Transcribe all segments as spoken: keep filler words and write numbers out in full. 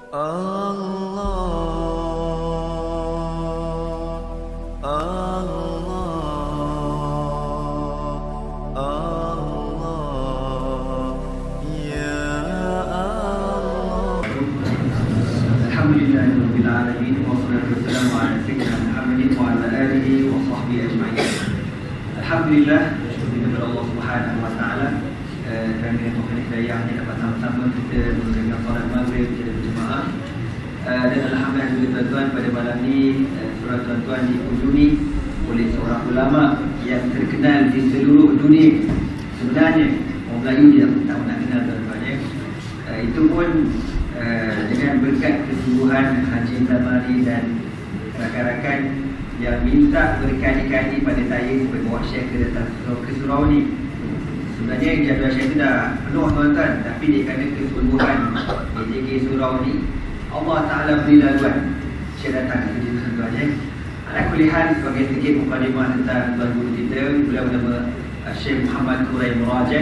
Alhamdulillahirabbil wassalatu wassalamu ala sayyidina Muhammadin wa ala alihi wa sahbihi ajma'in. Alhamdulillah, syukur kepada Allah Subhanahu wa taala kerana taufik hidayah yang dapat sama-sama kita menunaikan solat maghrib secara berjemaah. Dan alhamdulillah tuan-tuan, pada malam ni surah tuan-tuan dikunjungi oleh seorang ulama yang terkenal di seluruh dunia. Sebenarnya orang Melayu dia tak nak kenal tuan-tuan ya. Itu pun Uh, dengan berkat kesungguhan Haji Zamari dan rakan-rakan yang minta berkali-kali pada saya supaya bawa Syekh ke datang ke surau ni. Sebenarnya jadual Syekh itu dah penuh tuan-tuan, tapi dia kerana kesungguhan D J K surau ni, Allah Ta'ala beri laluan Syekh datang ke sini tuan-tuan ya. Ala kulihan sebagai sedikit mukadimah tentang tuan guru kita, beliau bernama Syekh Muhammad Qurai Murajah,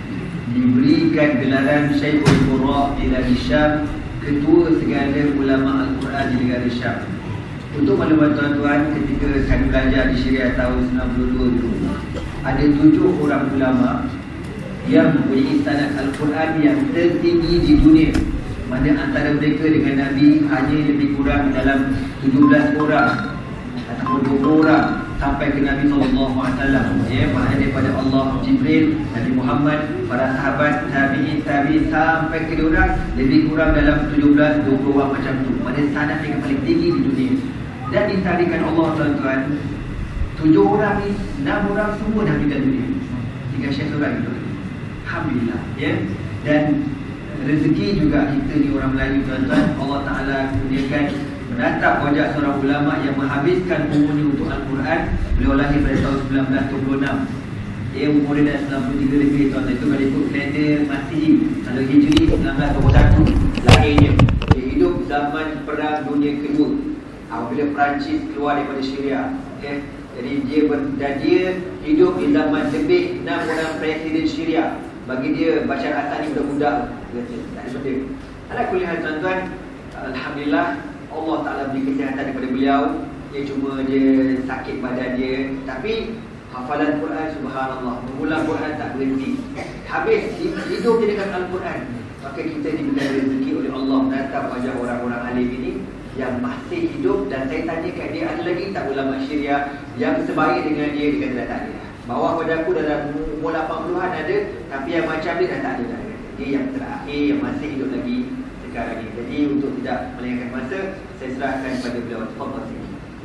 diberikan gelaran Syekhul Qurra ila Syam, ketua segala ulama Al-Quran di negara Syam. Untuk maklumat tuan-tuan, ketika kami belajar di Syria tahun sembilan puluh dua dulu, ada tujuh orang ulama yang mempunyai sanad Al-Quran yang tertinggi di dunia, mana antara mereka dengan Nabi hanya lebih kurang dalam tujuh belas orang ataupun dua puluh orang sampai ke Nabi sallallahu alaihi wasallam ya, maknanya daripada Allah, Jibril, Nabi Muhammad, para sahabat, tabi'in, tabi'in sampai ke orang lebih kurang dalam tujuh belas dua puluh orang macam tu. Maknanya sanad yang paling tinggi di dunia. Dan ditarikan Allah tuan-tuan, tujuh orang ni, enam orang semua dah meninggal dunia, tinggal Syekh seorang itu. Alhamdulillah ya. Dan rezeki juga kita ni orang Melayu tuan-tuan, Allah Ta'ala kurniakan menatap wajah seorang ulama yang menghabiskan umurnya untuk Al-Quran. Beliau lahir pada tahun seribu sembilan ratus dua puluh enam. Dia umurnya dah sembilan puluh tiga lebih tuan-tuan. Itu kalau ikut kalender Masihi, kalau Hijri seribu sembilan ratus dua puluh satu lahirnya. Dia hidup zaman Perang Dunia Kedua, apabila Perancis keluar daripada Syria ya. Jadi dia ber, dan dia hidup di zaman lebih enam orang presiden Syria. Bagi dia Bashar Assad ni budak-budak, tak ada benda. Ala kulihan tuan-tuan, alhamdulillah Allah Ta'ala beri kesihatan kepada beliau. Dia cuma dia sakit badan dia, tapi hafalan Quran subhanallah, mengulang Quran tak berhenti. Habis hidup dia dengan Al-Quran. Maka kita diberikan rezeki oleh Allah menatap wajah orang-orang alim ini yang masih hidup. Dan saya tanyakan dia, ada lagi tak ulama Syria yang sebaik dengan dia? Dia kata tak ada. Bawah pada aku dalam umur lapan puluhan ada, tapi yang macam dia dah tak ada dah. Dia yang terakhir yang masih hidup lagi sekarang ini. Jadi untuk tidak melengahkan masa, saya serahkan kepada beliau. Tafadhal.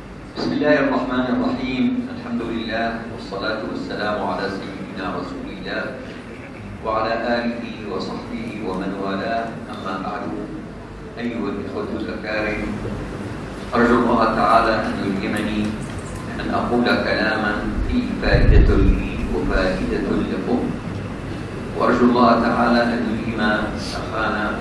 Bismillahirrahmanirrahim. Alhamdulillah wassalatu wassalamu ala sayyidina Rasulillah wa ala alihi wa sahbihi wa man wala. Amma ba'du. Ayyuhal ikhwatul akarim, arju Allah Ta'ala an yulhimani an aqula kalaman fi fa'idatul li wa fa'idatul lakum. Wa arju Allah Ta'ala an yulhima akhana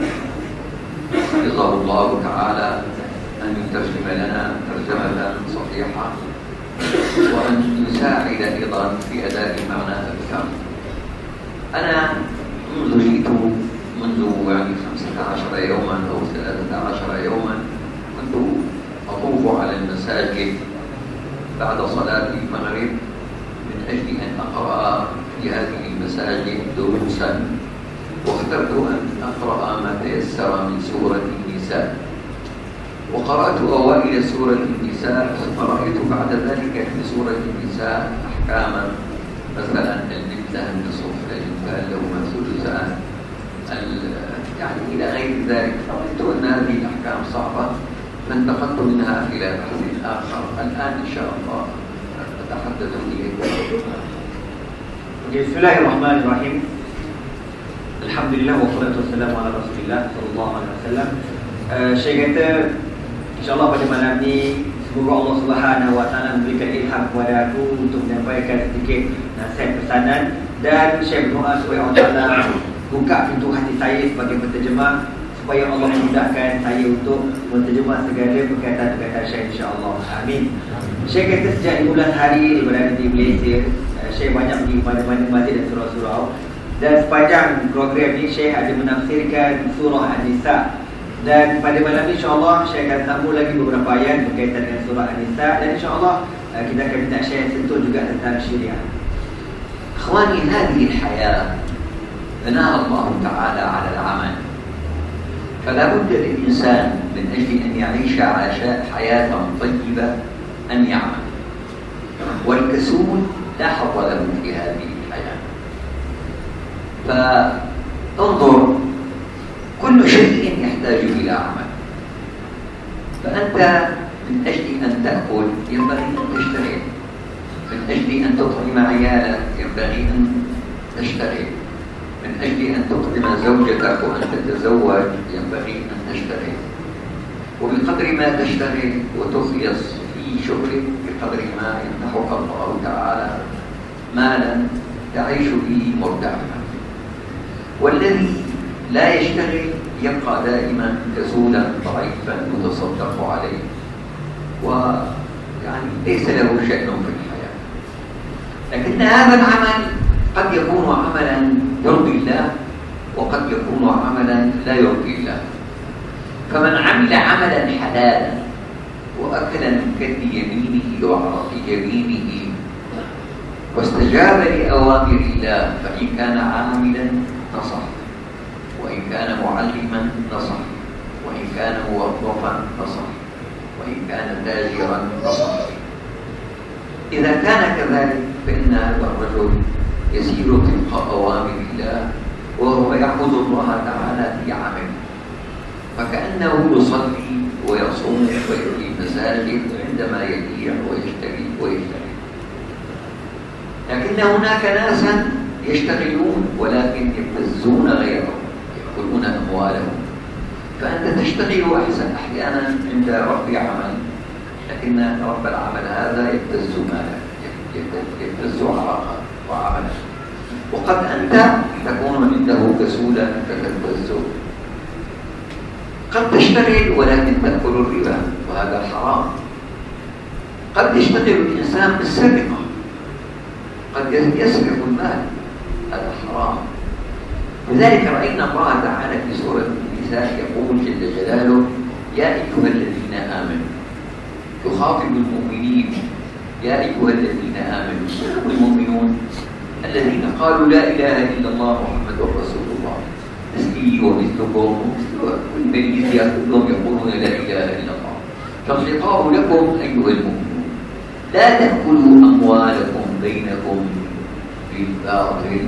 حفظه الله تعالى أن يترجم لنا ترجمة صحيحة وأن يساعد أيضا في أداء معنى الكلام. أنا منذ جئت منذ يعني خمسة عشر يوما أو ثلاثة عشر يوما كنت أطوف على المساجد بعد صلاة المغرب من أجل أن أقرأ في هذه المساجد دروسا، واخترت أن أقرأ ما تيسر من سورة النساء، وقرأت أوائل سورة النساء ثم رأيت بعد ذلك في سورة النساء أحكاما، مثلا البنت لها النصف، الإنفال لهما ثلثان، يعني إلى غير ذلك. رأيت أن هذه الأحكام صعبة فانتقلت منها إلى بحث آخر. الآن إن شاء الله أتحدث إليكم. بسم الله الرحمن الرحيم. Alhamdulillah wassalatu wassalamu ala Rasulillah sallallahu alaihi wasallam. Uh, Syekh kata, insya-Allah pada malam ni semoga Allah Subhanahu wa taala memberikan ilham kepada aku untuk menyampaikan sedikit nasihat pesanan, dan Syekh berdoa supaya Allah Taala buka pintu hati saya sebagai penterjemah, supaya Allah memudahkan saya untuk menterjemah segala perkataan-perkataan Syekh insya-Allah. Amin. Syekh kata sejak lima belas hari berada di Malaysia, uh, Syekh banyak pergi kepada mana masjid dan surau-surau. Dan sepanjang program ini Syekh ada menafsirkan surah An-Nisa Dan pada malam ini insya-Allah saya akan sambung lagi beberapa ayat berkaitan dengan surah An-Nisa, dan insya-Allah uh, kita akan minta Syekh sentuh juga tentang syariah. إخواني، هذه الحياة بناها الله تعالى على العمل، فلا بد للإنسان من أجل أن يعيش حياة طيبة أن يعمل، والكسول لا حظ له في هذه الحياة. فانظر، كل شيء يحتاج إلى عمل، فأنت من أجل أن تأكل ينبغي أن تشتغل، من أجل أن تطعم عيالك ينبغي أن تشتغل، من أجل أن تطعم زوجتك وأن تتزوج ينبغي أن تشتغل. وبقدر ما تشتغل وتخلص في شغلك بقدر ما يمنحك الله تعالى مالا تعيش به مرتاحا. والذي لا يشتغل يبقى دائما كسولا ضعيفا يتصدق عليه، ويعني ليس له شأن في الحياة. لكن هذا العمل قد يكون عملا يرضي الله، وقد يكون عملا لا يرضي الله. فمن عمل عملا حلالا وأكل من كد يمينه وعرق يمينه واستجاب لأوامر الله، فإن كان عاملا نصح، وإن كان معلما نصح، وإن كان موظفا نصح، وإن كان تاجرا نصح. إذا كان كذلك فإن هذا الرجل يسير طبق أوامر الله، وهو يعبد الله تعالى في عمله، فكأنه يصلي ويصوم ويؤتي المساجد عندما يبيع ويشتري ويشتري. لكن هناك ناسا يشتغلون ولكن يبتزون غيرهم، يأكلون أموالهم. فأنت تشتغل أحسن أحيانا عند رب عمل، لكن رب العمل هذا يبتز مالك، يبتز عرقك وعملك، وقد أنت تكون عنده كسولا فتبتزه. قد تشتغل ولكن تأكل الربا وهذا حرام. قد يشتغل الإنسان بالسرقة، قد يسرق المال، هذا حرام. لذلك رأينا الله تعالى في سورة النساء يقول جل جلاله: يا أيها الذين آمنوا، يخاطب المؤمنين: يا أيها الذين آمنوا. من هم المؤمنون؟ الذين قالوا لا إله إلا الله محمد رسول الله، مثلي ومثلكم ومثل كل من كلهم يقولون لا إله إلا الله. فالخطاب لكم أيها المؤمنون: لا تأكلوا أموالكم بينكم بالباطل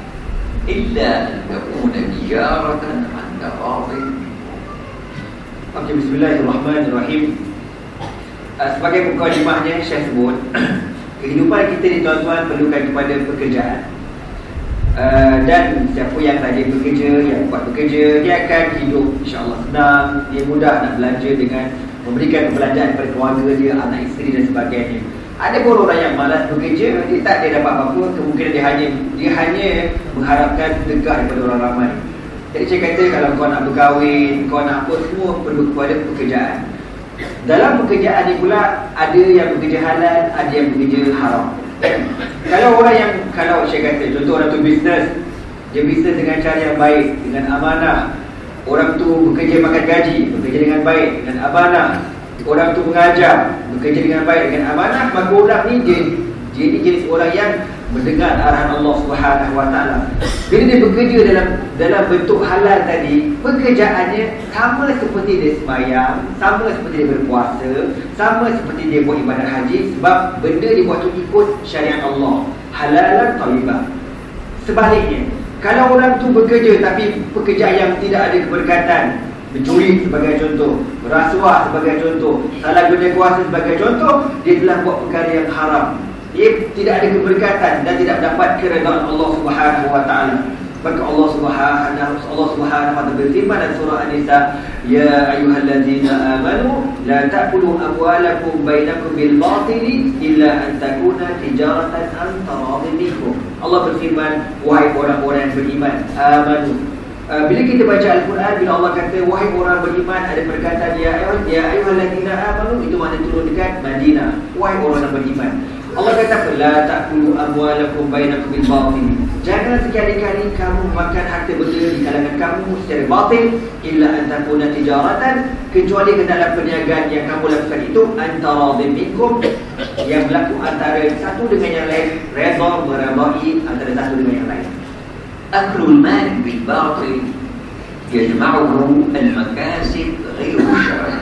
إلا أن تكون تجارة عن تراض منكم. Okey, bismillahirrahmanirrahim. Uh, sebagai mukadimahnya Syekh sebut, kehidupan kita ni tuan-tuan perlukan kepada pekerjaan. Uh, dan siapa yang rajin bekerja, yang kuat bekerja, dia akan hidup insya-Allah senang, dia mudah nak belanja dengan memberikan perbelanjaan kepada keluarga dia, anak isteri dan sebagainya. Ada pun orang yang malas bekerja, dia tak ada dapat apa-apa, kemungkinan dia hanya dia hanya mengharapkan sedekah daripada orang ramai. Jadi saya kata kalau kau nak berkahwin, kau nak apa, semua perlu kepada pekerjaan. Dalam pekerjaan ni pula ada yang bekerja halal, ada yang bekerja haram. Kalau orang yang, kalau saya kata contoh orang tu bisnes, dia bisnes dengan cara yang baik, dengan amanah. Orang tu bekerja makan gaji, bekerja dengan baik, dengan amanah. Orang tu mengajar, bekerja dengan baik, dengan amanah, maka orang ni dia jadi jenis orang yang mendengar arahan Allah Subhanahu Wa Taala. Bila dia bekerja dalam dalam bentuk halal tadi, pekerjaannya sama seperti dia sembahyang, sama seperti dia berpuasa, sama seperti dia buat ibadat haji, sebab benda dia buat tu ikut syariat Allah, halalan thayyibah. Sebaliknya, kalau orang tu bekerja tapi pekerjaan yang tidak ada keberkatan, mencuri sebagai contoh, berasuah sebagai contoh, salah guna kuasa sebagai contoh, dia telah buat perkara yang haram. Dia tidak ada keberkatan dan tidak dapat keredaan Allah Subhanahu Wa Taala. Maka Allah Subhanahu Allah Subhanahu Wa Taala berfirman dalam surah An-Nisa, ya ayyuhallazina amanu la ta'kulu amwalakum bainakum bil batili illa an takuna tijaratan an taradin minkum. Allah berfirman, wahai orang-orang yang beriman, amanu. Uh, bila kita baca Al-Quran, bila Allah kata wahai orang beriman, ada perkataan ya ayyuhallazina amanu, itu makna turun dekat Madinah, wahai orang yang beriman. Allah kata, la ta'kulu amwalakum bainakum bil batil. Jangan sekali-kali kamu makan harta benda di kalangan kamu secara batil, illa an takuna tijaratan, kecuali ke dalam perniagaan yang kamu lakukan itu antara minkum, yang berlaku antara satu dengan yang lain, redha meredai antara satu dengan yang lain. Aklul mal bil batil yajma'uhu al makasib ghairu syar'i.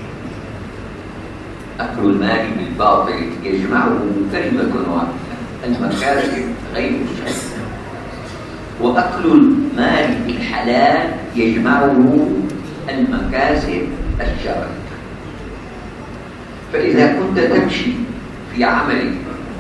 أكل المال بالباطل يجمعه كلمة واحدة المكاسب غير الشرعية، وأكل المال بالحلال يجمعه المكاسب الشرعية. فإذا كنت تمشي في عملك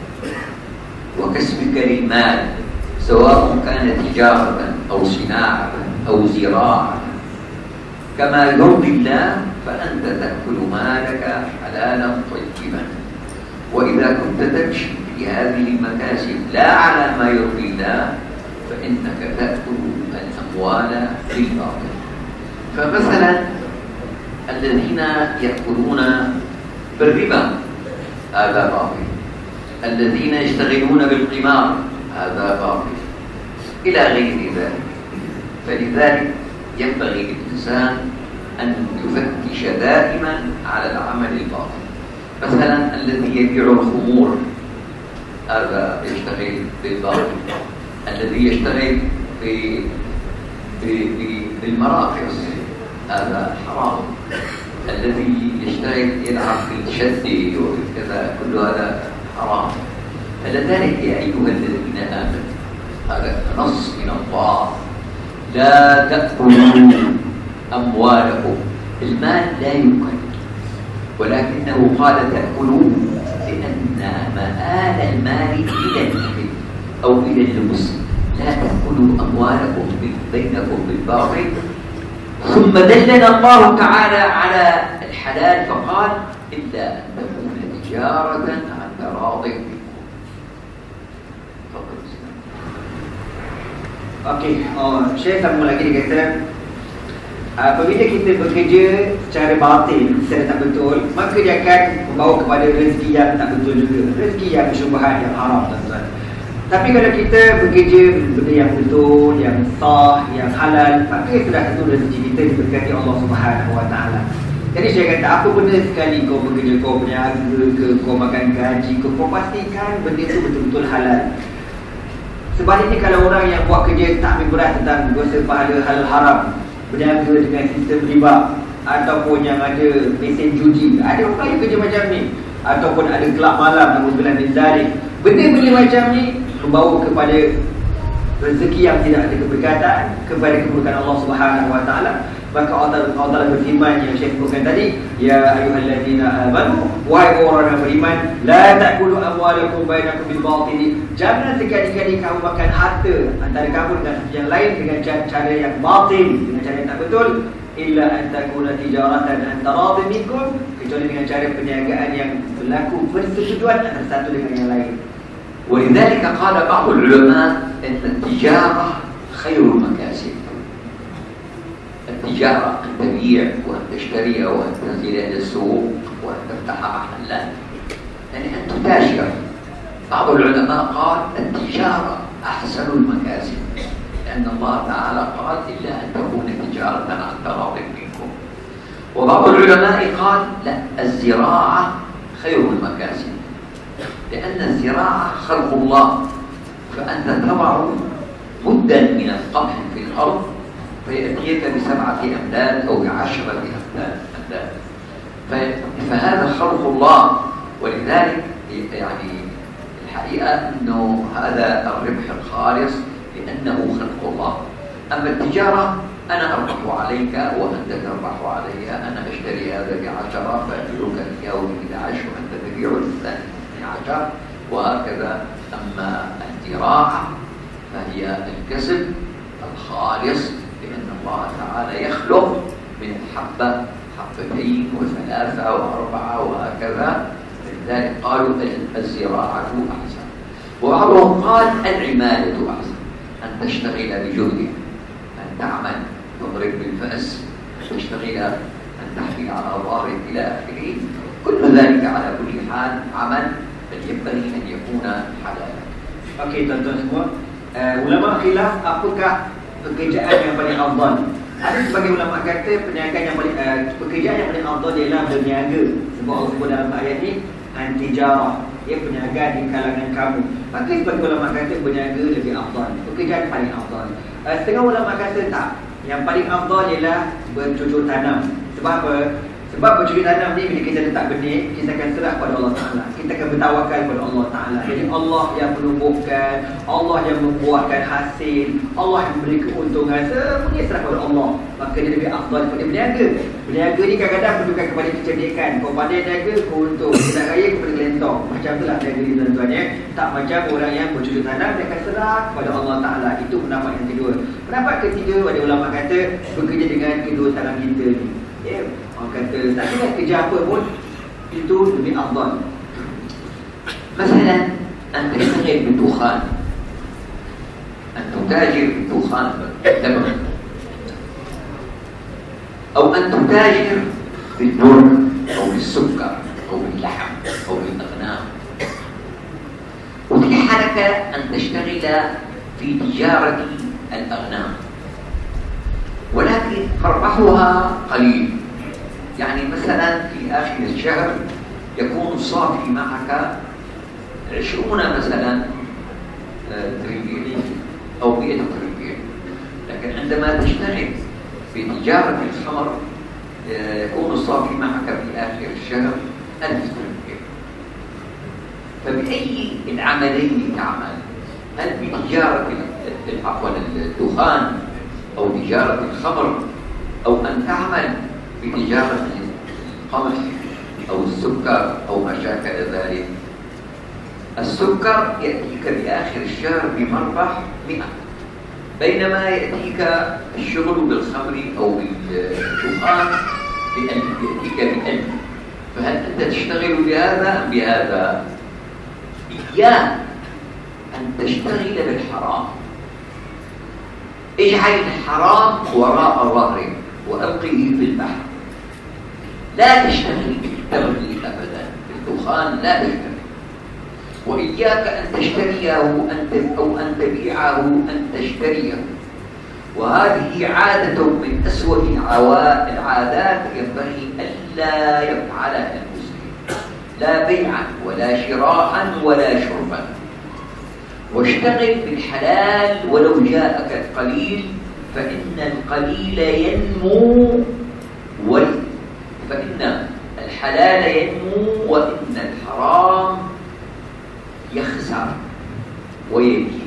وكسبك للمال سواء كان تجارة أو صناعة أو زراعة كما يرضي الله، فأنت تأكل مالك حلالا طيبا. وإذا كنت تمشي في هذه المكاسب لا على ما يرضي الله، فإنك تأكل الأموال بالباطل. فمثلا الذين يأكلون بالربا هذا باطل، الذين يشتغلون بالقمار هذا باطل، إلى غير ذلك. فلذلك ينبغي للإنسان أن يفتش دائما على العمل الباطل. مثلا الذي يبيع الخمور هذا يشتغل بالباطل، الذي يشتغل في بالمراقص هذا حرام، الذي يشتغل يلعب في الشد وكذا كل هذا حرام. فلذلك يا أيها الذين آمنوا، هذا نص من الله، لا تأكلوا أموالكم. المال لا يؤكل، ولكنه قال تأكلوه لأن مآل المال إلى الإثم أو إلى اللبس. لا تأكلوا أموالكم بينكم بالباطل. ثم دلنا الله تعالى على الحلال فقال إلا أن تكون تجارة عن تراض منكم. Okey, oh, Syekh sambung lagi dia kata, apabila kita bekerja secara batin, secara tak betul, maka dia akan membawa kepada rezeki yang tak betul juga, rezeki yang syubhat, yang haram, tuan-tuan. Tapi kalau kita bekerja benda yang betul, yang sah, yang halal, maka sudah tentu rezeki kita diberkati Allah Subhanahu Wa Taala. Jadi saya kata, apa benda sekali kau bekerja, kau berniaga ke, kau makan gaji ke, kau pastikan benda itu betul-betul halal. Sebaliknya kalau orang yang buat kerja tak ambil berat tentang dosa pahala halal haram, berniaga dengan sistem riba, ataupun yang ada mesin judi, ada orang yang kerja macam ni, ataupun ada kelab malam, namun min dzalik, benda-benda macam ni membawa kepada rezeki yang tidak ada keberkatan, kepada keburukan Allah Subhanahu Wa Taala. Maka Allah Taala berfirman yang Syekh sebutkan tadi, ya ayyuhallazina amanu, wahai orang yang beriman, la ta'kulu amwalakum bainakum bil batil. Jangan sekali-kali kamu makan harta antara kamu dengan yang lain dengan cara yang batil, dengan cara yang tak betul, illa an takuna tijaratan an taradin minkum, kecuali dengan cara perniagaan yang berlaku persetujuan antara satu dengan yang lain. ولذلك قال بعض العلماء أن التجارة خير المكاسب. التجارة أن تبيع وأن تشتري وأن تنزل إلى السوق وأن تفتح محلات، يعني أن تتاجر. بعض العلماء قال التجارة أحسن المكاسب، لأن الله تعالى قال إلا أن تكون تجارة عن تراض منكم. وبعض العلماء قال لا، الزراعة خير المكاسب، لأن الزراعة خلق الله، فأنت تضع مدا من القمح في الأرض فيأتيك بسبعة أمداد أو بعشرة أمداد. فهذا خلق الله، ولذلك يعني الحقيقة أنه هذا الربح الخالص لأنه خلق الله. أما التجارة أنا أربح عليك وأنت تربح علي، أنا أشتري هذا بعشرة فأبيعك إياه بإحدى عشر وأنت تبيع الثاني باثني عشر وهكذا. أما الزراعة فهي الكسب الخالص، لأن الله تعالى يخلق من حبة حبتين وثلاثة وأربعة وهكذا. لذلك قالوا الزراعة أحسن. وبعضهم قال العمالة أحسن، أن تشتغل بجهدك، أن تعمل تضرب بالفأس، تشتغل أن تحمل على ظهرك إلى آخره. كل ذلك على كل حال عمل بل ينبغي أن يكون حلالا. Okey tuan-tuan semua, uh, ulama khilaf apakah pekerjaan yang paling afdal. Ada sebagai ulama kata perniagaan yang paling uh, pekerjaan yang paling afdal ialah berniaga. Sebab Allah sebut dalam ayat ni an-tijarah, ia perniagaan di kalangan kamu. Maka sebagai ulama kata berniaga lebih afdal, pekerjaan paling afdal. Uh, setengah ulama kata tak, yang paling afdal ialah bercocok tanam. Sebab apa? Sebab bercocok tanam ni bila kita letak benih, kita akan serah pada Allah Ta'ala. Kita akan bertawakal pada Allah Ta'ala. Jadi Allah yang menumbuhkan, Allah yang membuahkan hasil, Allah yang memberi keuntungan, semuanya serah pada Allah. Maka dia lebih afdal daripada berniaga. Berniaga ni kadang-kadang menunjukkan kepada kecerdikan. Kau pandai niaga, kau untung. Kau nak raya, kau boleh gelentong. Macam itulah niaga ni tuan-tuan ya. Tak macam orang yang bercocok tanam, dia akan serah pada Allah Ta'ala. Itu pendapat yang kedua. Pendapat ketiga, ada ulama kata bekerja dengan kedua tangan kita ni. Ya, orang kata tak kira kerja apa pun itu lebih afdal. مثلا أن تشتغل بالدخان، أن تتاجر بالدخان باللبن، أو أن تتاجر بالبر أو بالسكر أو باللحم أو بالأغنام. وتتيح لك أن تشتغل في تجارة الأغنام، ولكن مربحها قليل. يعني مثلا في آخر الشهر يكون صافي معك عشرون مثلا تريليون أو مئة تريليون، لكن عندما تشتغل في تجارة الخمر يكون الصافي معك في آخر الشهر ألف تريليون. فبأي العملين تعمل؟ هل بتجارة عفوا الدخان أو تجارة الخمر، أو أن تعمل بتجارة القمح أو السكر أو ما شاكل ذلك؟ السكر يأتيك بآخر الشهر بمربح مئة، بينما يأتيك الشغل بالخمر أو بالدخان بألف، يأتيك بألف. فهل أنت تشتغل بهذا أم بهذا؟ إياك أن تشتغل بالحرام. اجعل الحرام وراء ظهرك وألقيه في البحر. لا تشتغل بالتبغي أبدا، بالدخان لا تشتغل. وإياك أن تشتريه أو أن تبيعه، أن تشتريه. وهذه عادة من أسوأ العادات ينبغي ألا يفعلها المسلم، لا بيعا ولا شراء ولا شربا. واشتغل بالحلال ولو جاءك القليل، فإن القليل ينمو وال... فإن الحلال ينمو وإن الحرام يخسر ويبكي.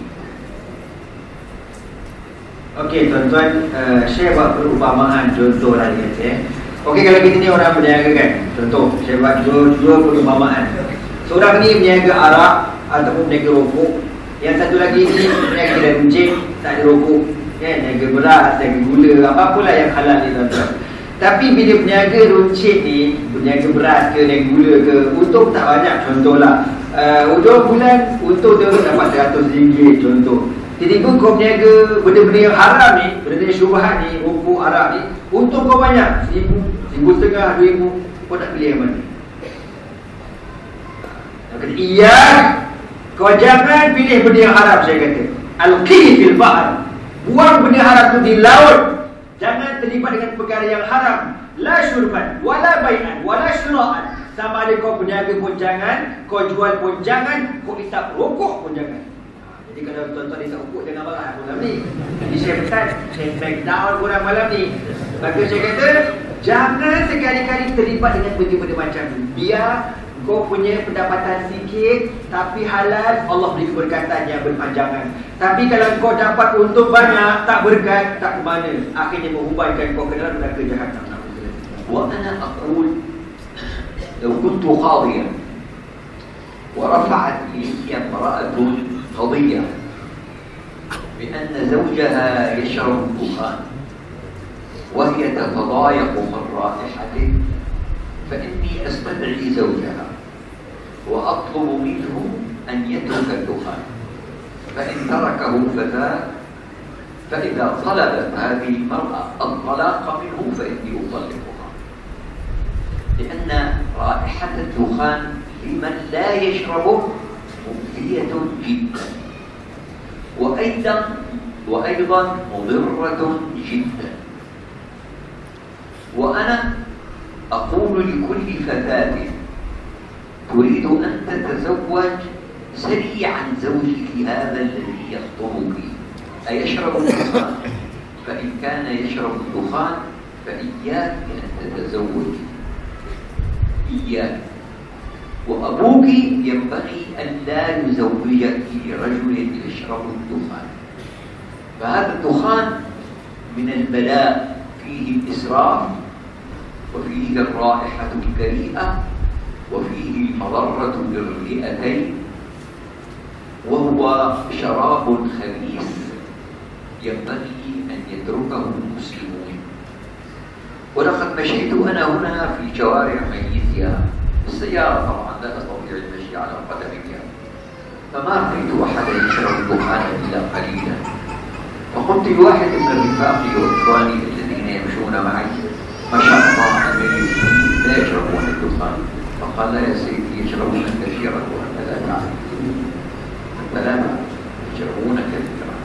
Okey tuan-tuan, uh, saya buat perumpamaan contoh lah dia kata. Okey, kalau kita ni orang berniaga kan, contoh saya buat dua, dua perumpamaan. Seorang ni berniaga arak ataupun berniaga rokok, yang satu lagi ni berniaga kedai kucing, tak ada rokok, kan, berniaga beras, berniaga gula, apa-apalah yang halal ni tuan-tuan. Tapi bila berniaga runcit ni, berniaga beras ke, berniaga gula ke, untung tak banyak. Contohlah uh, ujung bulan untung dia dapat seratus ringgit contoh. Tiba-tiba kau berniaga benda-benda yang haram ni, benda-benda yang syubhat ni, rokok, arak ni, untung kau banyak, seribu, seribu setengah, dua ribu. Kau nak pilih yang mana? Dia kata, iya, kau jangan pilih benda yang haram, saya kata. Al-qih fil bahr, buang benda haram tu di laut. Jangan terlibat dengan perkara yang haram. La syurban, wala bai'an, wala syura'an. Sama ada kau berniaga pun jangan, kau jual pun jangan, kau isap rokok pun jangan. Jadi kalau tuan-tuan isap rokok, jangan marah malam ni. Jadi saya pesan, saya back down korang malam ni. Maka saya kata, jangan sekali-kali terlibat dengan benda-benda macam ni. Biar kau punya pendapatan sikit, tapi halal, Allah beri keberkatan yang berpanjangan. Tapi kalau kau dapat untung banyak, tak berkat, tak ke mana, akhirnya menghubaikan kau ke dalam neraka jahannam. وأنا أقول لو كنت قاضيا ورفعت لي امرأة قضية بأن زوجها يشرب الدخان وهي تتضايق من رائحته، فإني أستدعي زوجها وأطلب منه أن يترك الدخان، فإن تركه فذاك، فإذا طلبت هذه المرأة الطلاق منه فإني أطلقها، لأن رائحة الدخان لمن لا يشربه مؤذية جدا، وأيضا وأيضا مضرة جدا. وأنا أقول لكل فتاة تريد أن تتزوج سلي عن زوجك هذا الذي يخطبك أيشرب الدخان، فإن كان يشرب الدخان فإياك أن تتزوج، إياك. وأبوك ينبغي أن لا يزوجك رجل يشرب الدخان، فهذا الدخان من البلاء، فيه الإسراف وفيه الرائحة الكريهة وفيه المضرة بالرئتين، وهو شراب خبيث ينبغي أن يتركه المسلمون. ولقد مشيت أنا هنا في شوارع ماليزيا بالسيارة، طبعا لا أستطيع المشي على قدمي، فما رأيت أحدا يشرب الدخان إلا قليلا. فقلت لواحد من رفاقي وإخواني الذين يمشون معي: ما شاء الله أمريكي لا يشربون الدخان. فقال: لا يا سيدي، يشربون كثيرا وأنت لا تعرف. أنت لا تعرف، يشربون كثيرا.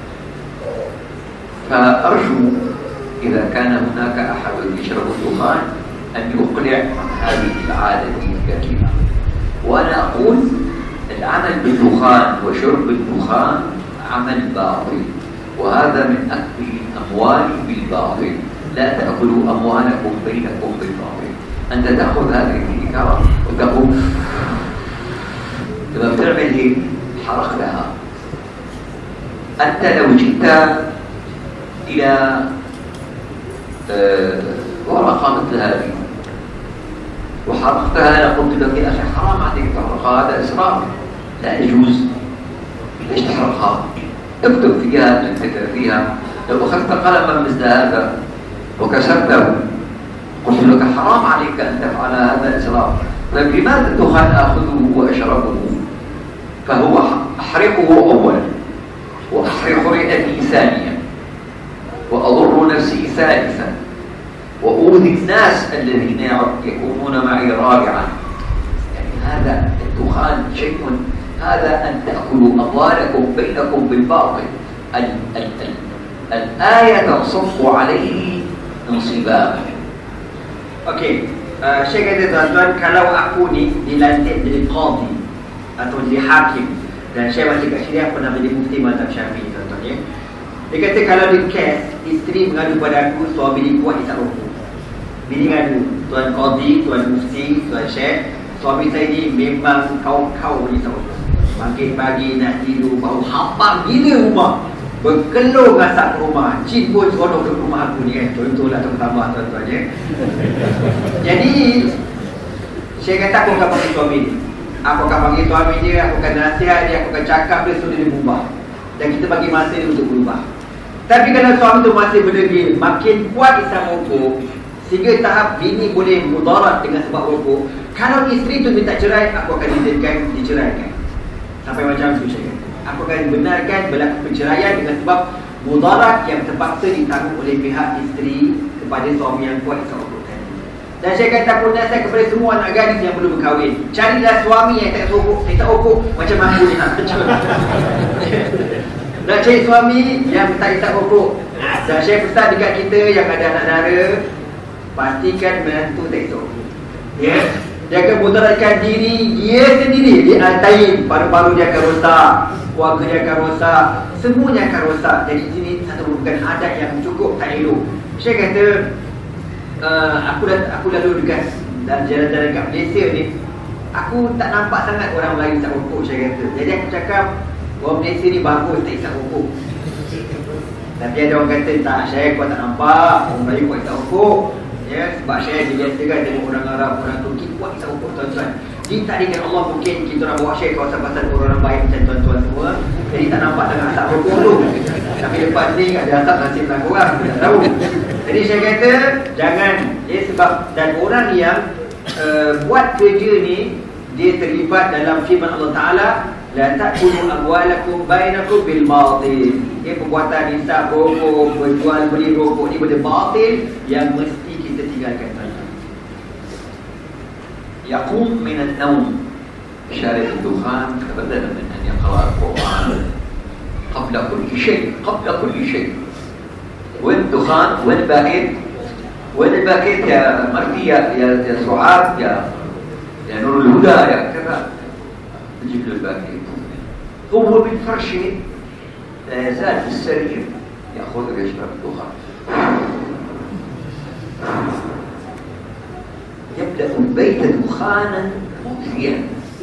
فأرجو إذا كان هناك أحد يشرب الدخان أن يقلع عن هذه العادة الكريمة. وأنا أقول العمل بالدخان وشرب الدخان عمل باطل، وهذا من أكل الأموال بالباطل. لا تأكلوا أموالكم بينكم بالباطل. أنت تأخذ هذه السيجارة وتقول لما بتعمل هيك حرقتها. أنت لو جئت إلى أه ورقة مثل هذه وحرقتها، لقلت لك يا أخي حرام عليك تحرقها، هذا إسراف، لا يجوز. ليش تحرقها؟ اكتب فيها، تكتب فيها. لو أخذت قلما مثل هذا وكسرته قلت لك حرام عليك أن تفعل هذا إسراف. طيب لماذا الدخان آخذه وأشربه؟ فهو أحرقه أولا، وأحرق رئتي ثانيا، وأضر نفسي ثالثا، وأؤذي الناس الذين يكونون معي رابعا. يعني هذا الدخان شيء، هذا أن تأكلوا أموالكم بينكم بالباطل. ال ال ال الآية تنصب عليه انصبابا. Okey, uh, saya kata tuan-tuan, kalau aku ni dilantik jadi qadhi atau jadi hakim, dan saya masih kat sini, aku pernah menjadi mufti mazhab Syafi'i, tuan-tuan ya. Dia kata kalau di kes isteri mengadu pada aku, suami dia kuat hisap rokok. Bini ngadu, tuan qadhi, tuan mufti, tuan syekh, suami saya ni memang kau-kau hisap rokok. Makin pagi nak tidur bau hampa gila rumah, berkelur asap rumah, jin pun seronok ke rumah aku ni kan. Contohlah tambah tuan-tuan ya. Jadi saya kata aku akan panggil suami dia, aku akan panggil suami dia, aku akan nasihat dia, aku akan cakap dia suruh dia berubah, dan kita bagi masa dia untuk berubah. Tapi kalau suami tu masih berdegil, makin kuat isap rokok sehingga tahap bini boleh mudarat dengan sebab rokok, kalau isteri tu minta cerai, aku akan izinkan diceraikan. Sampai macam tu saya kata, aku akan benarkan berlaku perceraian dengan sebab mudarat yang terpaksa ditanggung oleh pihak isteri kepada suami yang kuat isap rokok tadi. Dan saya kata pun nasihat kepada semua anak gadis yang belum berkahwin, carilah suami yang tak rokok, tak isap rokok macam aku ni. Nak cari suami yang tak isap rokok. Dan saya pesan dekat kita yang ada anak dara, pastikan menantu tak isap rokok. Ya, dia akan mudaratkan diri dia sendiri, dia altain, paru-paru dia akan rosak, keluarga dia akan rosak, semuanya akan rosak. Jadi ini satu merupakan adat yang cukup tak elok. Saya kata uh, aku dah aku lalu dekat dan jalan-jalan kat Malaysia ni, aku tak nampak sangat orang Melayu isap rokok, saya kata. Jadi aku cakap orang Malaysia ni bagus tak isap rokok. Tapi ada orang kata tak, saya kau tak nampak orang Melayu kuat isap rokok. Ya, sebab saya dibiasakan dengan orang Arab, orang Turki kuat isap rokok, tuan-tuan. Di takdirkan Allah mungkin kita orang bawa share kawasan pasal orang baik macam tuan-tuan semua, jadi tak nampak dengan asap rokok tu. Tapi lepas ni ada asap nasib belakang orang, tak tahu. Jadi saya kata jangan, ya, sebab dan orang yang uh, buat kerja ni, dia terlibat dalam firman Allah Ta'ala, la ta'kulu amwalakum bainakum bil batil. Ya, perbuatan hisap rokok, berjual beli rokok ni benda batil yang mesti kita tinggalkan. Yaqum min an-nawm شارب الدخان بدلا من أن يقرأ القرآن قبل كل شيء قبل كل شيء. وين الدخان؟ وين الباكيت؟ وين الباكيت يا مرتي يا يا يا سعاد يا يا نور الهدى يا كذا؟ نجيب له الباكيت. هو من فرشه لا يزال في السرير يأخذ ويشرب الدخان. يبدأ البيت دخانا مؤذيا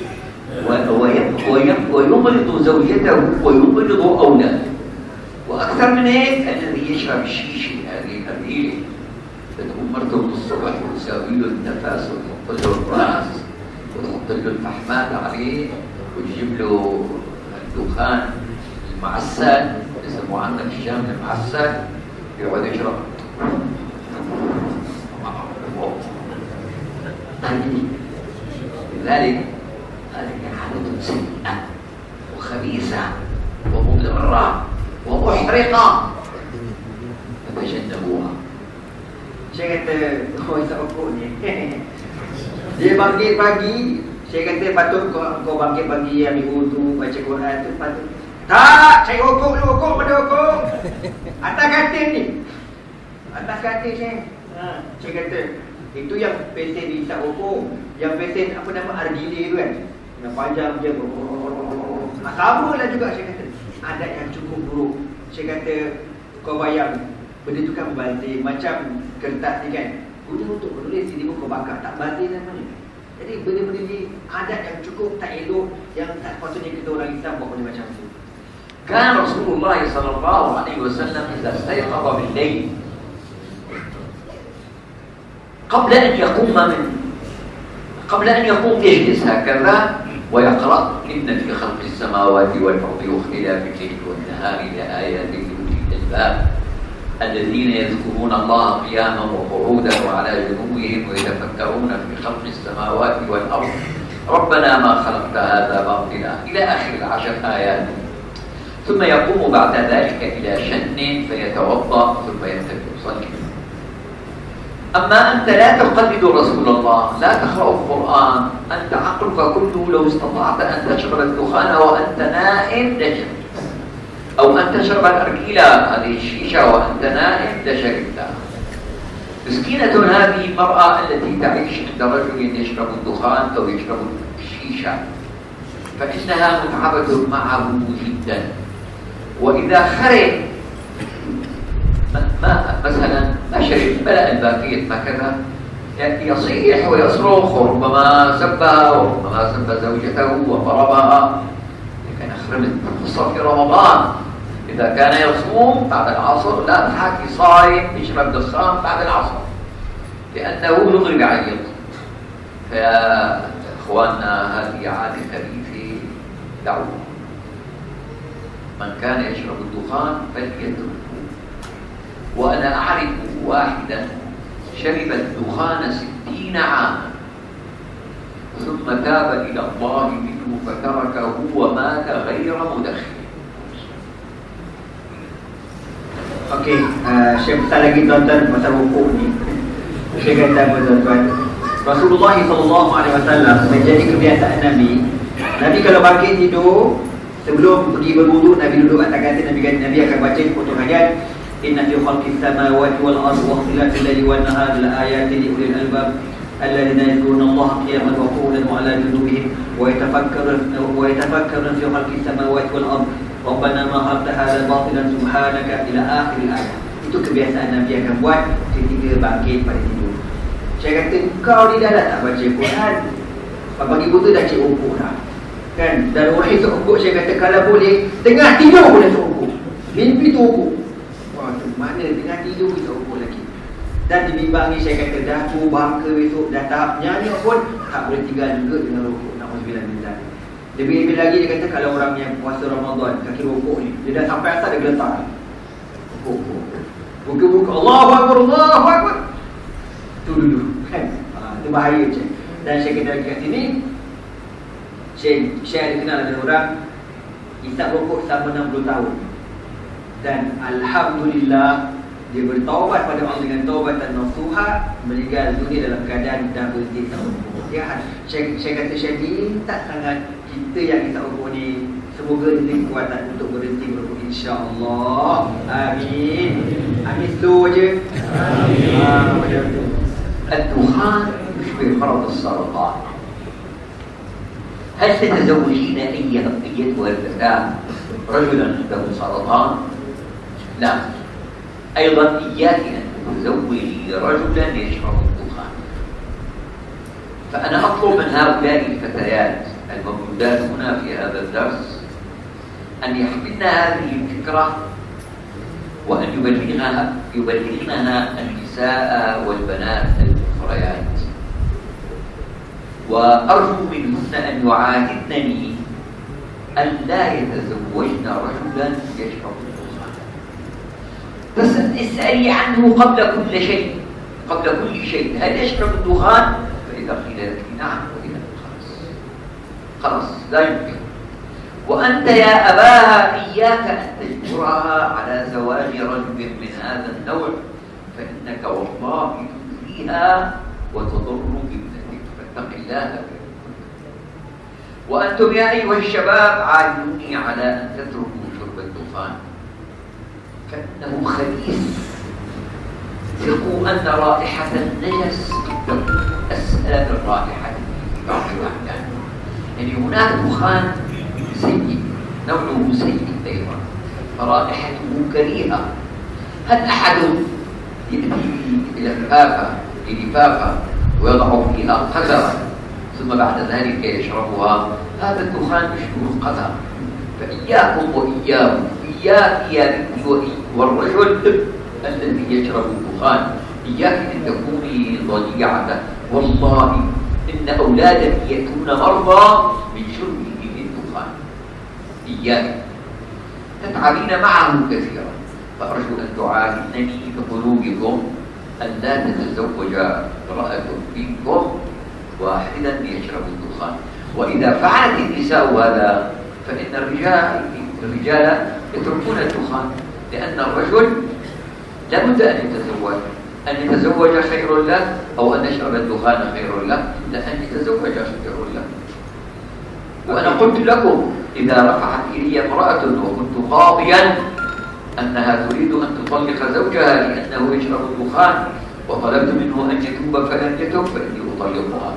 ويمرض زوجته ويمرض أولاده. وأكثر من هيك الذي يشرب الشيشة هذه القليلة تكون مرته الصبح وتساوي له النفس وتحط له الراس وتحط له الفحمات عليه وتجيب له الدخان المعسل يسموه عندنا في الشام المعسل يقعد يشرب. لذلك هذه حالة سيئة وخبيثة ومضرة ومحرقة فتجنبوها. Saya kata, oh isap rokok ni. Dia bangkit pagi, saya kata patut kau, kau bangkit pagi ambil wudu, baca Quran tu patut. Tak, saya rokok dulu, rokok pada rokok. Atas katil ni. Atas katil saya. Ha, saya kata, itu yang pesen isap rokok. Yang pesen apa nama argile tu kan. Yang panjang dia. Ha, sama lah juga saya kata. Adat yang cukup buruk. Saya kata, kau bayang benda tu kan bazir macam kertas ni kan. Guna untuk menulis di buku bakar tak bazir namanya. Jadi benda-benda ni adat yang cukup tak elok, yang tak patutnya kita orang Islam buat benda macam tu. كان رسول الله صلى الله عليه وسلم إذا استيقظ بالليل قبل أن يقوم من قبل أن يقوم يجلس هكذا ويقرأ إن في خلق السماوات والأرض واختلاف الليل والنهار لآيات لأولي الألباب الذين يذكرون الله قياما وقعودا وعلى جنوبهم ويتفكرون في خلق السماوات والأرض ربنا ما خلقت هذا باطلا إلى آخر العشر آيات. ثم يقوم بعد ذلك إلى شن فيتوضأ ثم يبتدئ يصلي. أما أنت لا تقلد رسول الله، لا تقرأ القرآن، أنت عقلك كله لو استطعت أن تشرب الدخان وأنت نائم لشربت، أو أن تشرب الأرجيلة هذه الشيشة وأنت نائم لشربتها. مسكينة هذه المرأة التي تعيش عند رجل يشرب الدخان أو يشرب الشيشة، فإنها متعبة معه جدا. وإذا خرج ما مثلا ما شرب ملأ الباكيت هكذا يصيح ويصرخ وربما سبها وربما سب زوجته وضربها. لكن أخرمت خصوصا في رمضان إذا كان يصوم بعد العصر لا تحكي صايم يشرب دخان بعد العصر لأنه يغري بعيط. فيا إخواننا هذه عادة خبيثة دعوة. من كان يشرب الدخان فليتركه. وأنا أعرف واحدا شرب الدخان ستين عاما ثم تاب إلى الله منه فتركه ومات غير مدخن. Okey, uh, saya pesan lagi tuan-tuan pasal rokok ni. Saya kata apa tuan-tuan, Rasulullah sallallahu alaihi wasallam menjadi kebiasaan Nabi. Nabi kalau bangkit tidur, sebelum pergi berwuduk, Nabi duduk atas katil. Nabi kata, Nabi akan baca potong ayat, Inna fi khalqis samawati wal ardi wa ikhtilafil laili wan nahari laayatin li ulil albab alladzina yadhkuruna Allaha qiyaman wa qu'udan wa 'ala junubihim wa yatafakkaruna wa yatafakkaruna fi khalqis samawati wal ardi Rabbana ma khalaqta hadza batilan subhanaka ila akhir ayat. Itu kebiasaan Nabi akan buat ketika bangkit pada tidur. Saya kata, kau ni dah, dah tak baca Quran, pagi buta dah cek rokok dah kan. Dan orang esok rokok, saya kata kalau boleh tengah tidur boleh esok rokok, mimpi tu rokok. Wah, tu mana tengah tidur esok rokok lagi. Dan di bimbang ni saya kata dah tu bangka besok, dah tahap nyanyi pun tak boleh tinggal juga dengan rokok. Na'udzubillah min dzalik. Lebih-lebih lagi dia kata kalau orang yang puasa Ramadan kaki rokok ni, dia dah sampai atas dia geletak rokok. Buka-buka Allahu Akbar, Allahu Akbar. Tu dulu kan. Ha, itu bahaya je. Dan saya kata lagi kat sini, saya, saya ada kenal ada orang isap rokok selama enam puluh tahun. Dan Alhamdulillah dia bertaubat pada Allah dengan taubatan nasuha, meninggal dunia dalam keadaan dah berhenti isap rokok. Dia saya, saya kata saya minta sangat kita yang isap rokok ni semoga diberi kekuatan untuk berhenti merokok, insya-Allah. Amin. Amin slow je. Amin. الدخان يشبه مرض السرطان. هل تتزوجين أيتها الفتاة رجلا عنده سرطان؟ لا. أيضا إياك أن تتزوجي رجلا يشرب الدخان. فأنا أطلب من هؤلاء الفتيات الموجودات هنا في هذا الدرس أن يحملن هذه الفكرة وأن يبلغنها يبلغنها النساء والبنات الأخريات، وأرجو منهن أن يعاهدنني أن لا يتزوجن رجلا يشرب الدخان. بس اسألي عنه قبل كل شيء، قبل كل شيء هل يشرب الدخان؟ فإذا قيل لك نعم وإذا خلاص خلاص لا يمكن. وأنت يا أباها إياك أن تجبرها على زواج رجل من هذا النوع، فإنك والله تؤذيها وتضر بابنتك، فاتق الله. وأنتم يا أيها الشباب عاهدوني على أن تتركوا شرب الدخان كأنه خبيث. ثقوا أن رائحة النجس أسهل من رائحة في بعض الأحيان. يعني هناك دخان سيء نوعه سيء أيضا، فرائحته كريهة. هل أحد يأتي إلى لفافة لفافة ويضع فيها قذرا ثم بعد ذلك يشربها؟ هذا الدخان يشبه القذر. فإياكم وإياكم، إياك يا بنتي والرجل الذي يشرب الدخان، إياك أن تكوني ضليعة. والله إن أولادك يأتون مرضى من شربه للدخان. إياك تتعبين معه كثيرا، فأرجو أن تعاهدنني بقلوبكم أن لا تتزوج امرأة منكم واحدا يشرب الدخان. وإذا فعلت النساء هذا فإن الرجال الرجال يتركون الدخان، لأن الرجل لابد أن يتزوج. أن يتزوج خير له أو أن يشرب الدخان خير له، لأن يتزوج خير له. وأنا قلت لكم إذا رفعت إلي امرأة وكنت قاضيا أنها تريد أن تطلق زوجها لأنه يشرب الدخان وطلبت منه أن يتوب فلم يتوب فإني أطلقها.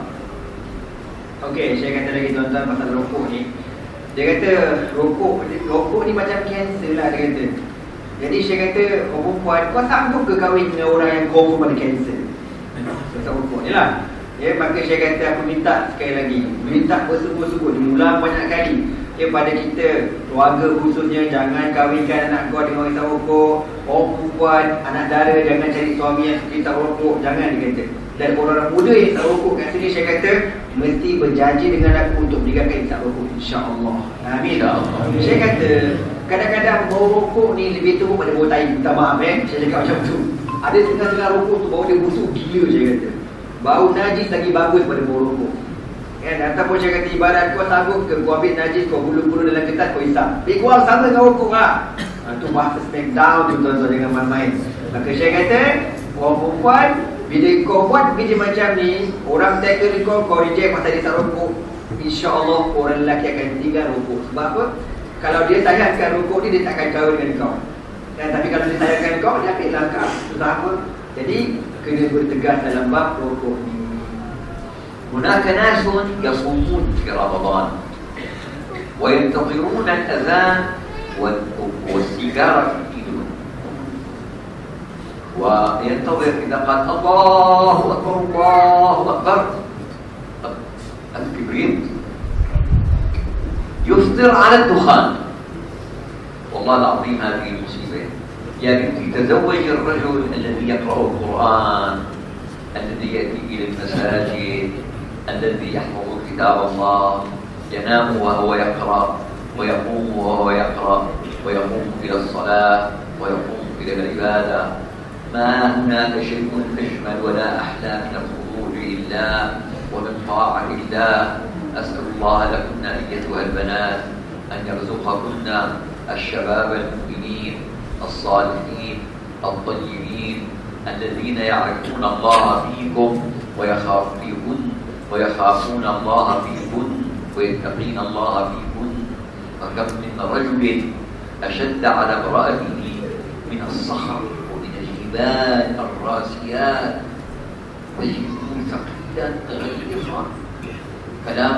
Okey, saya kata lagi tuan-tuan pasal rokok ni. Dia kata rokok rokok ni macam kanser lah, dia kata. Jadi saya kata, oh perempuan, kau sanggup ke kahwin dengan orang yang confirm ada kanser? Pasal rokok ni lah. Ya, maka saya kata aku minta sekali lagi, minta bersungguh-sungguh, diulang banyak kali. Ya, pada kita, keluarga khususnya, jangan kahwinkan anak kau dengan orang isap rokok. Orang perempuan, anak dara, jangan cari suami yang suka isap rokok. Jangan, dia kata. Dan orang-orang muda yang isap rokok kat sini, saya kata mesti berjanji dengan aku untuk meninggalkan isap rokok, insya-Allah. Amin. Insya saya kata kadang-kadang bau rokok ni lebih teruk pada bau tai. Minta maaf eh, saya cakap macam tu. Ada setengah-setengah rokok tu bau dia busuk gila, saya kata. Bau najis lagi bagus pada bau rokok. Kan, ataupun saya kata ibarat kau sanggup ke kau ambil najis, kau gulung-gulung dalam kertas, kau isap. Eh, kau sama dengan rokok lah. Ha, tu bahasa smackdown tu tuan-tuan, jangan main-main. Maka saya kata, orang perempuan, bila kau buat benda macam ni, orang tackle kau, kau reject pasal dia tak rokok, insya-Allah orang lelaki akan tinggal rokok. Sebab apa? Kalau dia sayangkan rokok ni, dia tak akan kahwin dengan kau. Dan tapi kalau dia sayangkan kau, dia ambil langkah. Sebab apa? Jadi, kena bertegas dalam bab rokok ni. هناك ناس يصومون في رمضان وينتظرون الأذان والسيجارة في إيدهم، وينتظر إذا قال الله أكبر الله أكبر الكبريت يفطر على الدخان. والله العظيم هذه المصيبة. يا بنتي تزوجي الرجل الذي يقرأ القرآن، الذي يأتي إلى المساجد، الذي يحفظ كتاب الله، ينام وهو يقرأ ويقوم وهو يقرأ ويقوم إلى الصلاة ويقوم إلى العبادة. ما هناك شيء أجمل ولا أحلى من الخضوع لله ومن طاعة الله. أسأل الله لكن أيتها البنات أن يرزقكن الشباب المؤمنين الصالحين الطيبين المؤمنين الذين يعرفون الله فيكم ويخافون ويخافون الله فيكم ويتقين الله فيكم. فكم من رجل أشد على امرأته من الصخر ومن الجبال الراسيات وجهه ثقيلا غليظا كلامه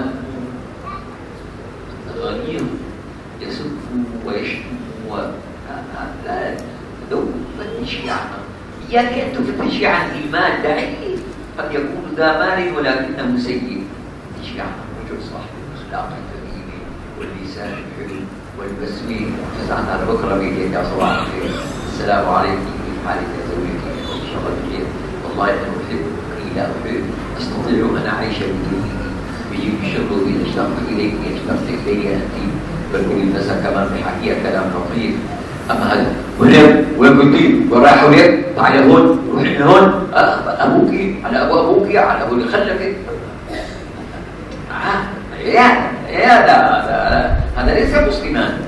غليظ يسب ويشتم لا لو فتشي عنه إياك أن تفتشي عن إيمان داعي قد يكون ذا مال ولكنه سيء. فتشي عنه رجل صاحب الأخلاق الكريمة واللسان الحلو والبسمة. جزانا بكرة بيديك يا صباح الخير. السلام عليكم كيف حالك يا زوجتي؟ إن شاء الله بخير. والله أنا أحبك لا أحب أستطيع أن أعيش بدونك. بيجيب الشر إذا اشتقت إليك اشتقت إلي أنت بقول الناس كمان بحكيها كلام لطيف. أما هذا وين وين كنتي ورايح وين؟ تعالي هون روحي هون أبوك على أبو أبوك على أبو اللي خلفك. آه عيال عيال هذا هذا ليس مسلما.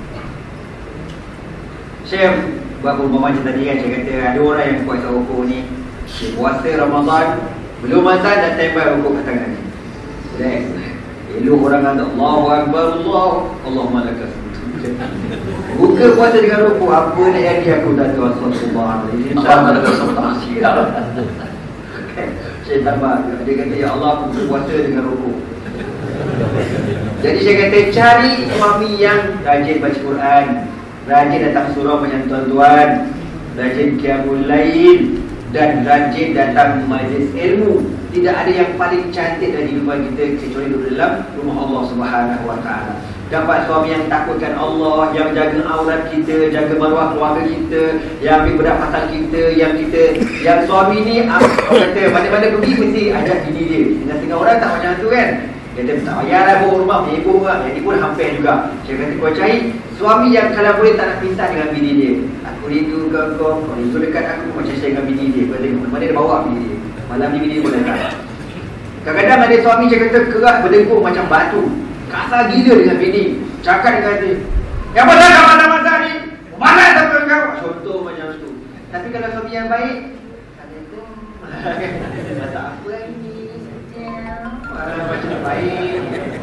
Syekh buat perumpamaan tadi kan, saya kata ada orang yang puasa rokok ni, dia puasa Ramadan belum masa dah tembak rokok kat tangan ni. Boleh? Elok orang kata Allahu Akbar, Allah Allahumma lakal buka puasa dengan rokok, apa nak jadi aku dah tahu. Astagfirullahaladzim. Allahumma lakal hamd. Saya tambah, dia kata ya Allah aku puasa dengan rokok. Jadi saya kata cari suami yang rajin baca Quran, rajin datang surau dengan tuan-tuan, rajin qiyamul lail dan rajin datang majlis ilmu. Tidak ada yang paling cantik dari kehidupan kita kecuali duduk dalam rumah Allah Subhanahu Wa Taala. Dapat suami yang takutkan Allah, yang jaga aurat kita, jaga maruah keluarga kita, yang ambil berat pasal kita, yang kita, yang suami ni apa kata mana-mana pergi mesti ajak bini dia. Tengah-tengah orang tak macam tu kan. Dia kata tak payahlah bawa rumah menyebut orang. Yang ni pun hampir juga. Saya kata kau cari suami yang kalau boleh tak nak pisah dengan bini dia. Aku rindu kau, kau, kau rindu dekat aku macam saya dengan bini dia. Kau tengok mana dia bawa bini dia. Malam ni bini dia pun datang. Kadang-kadang ada suami saya kata keras berdengkur macam batu. Kasar gila dengan bini. Cakap dengan dia, yang mana dah masa-masa ni? Mana sampai kau? Contoh macam tu. Tapi kalau suami yang baik, Assalamualaikum. Masa apa ni? Macam baik.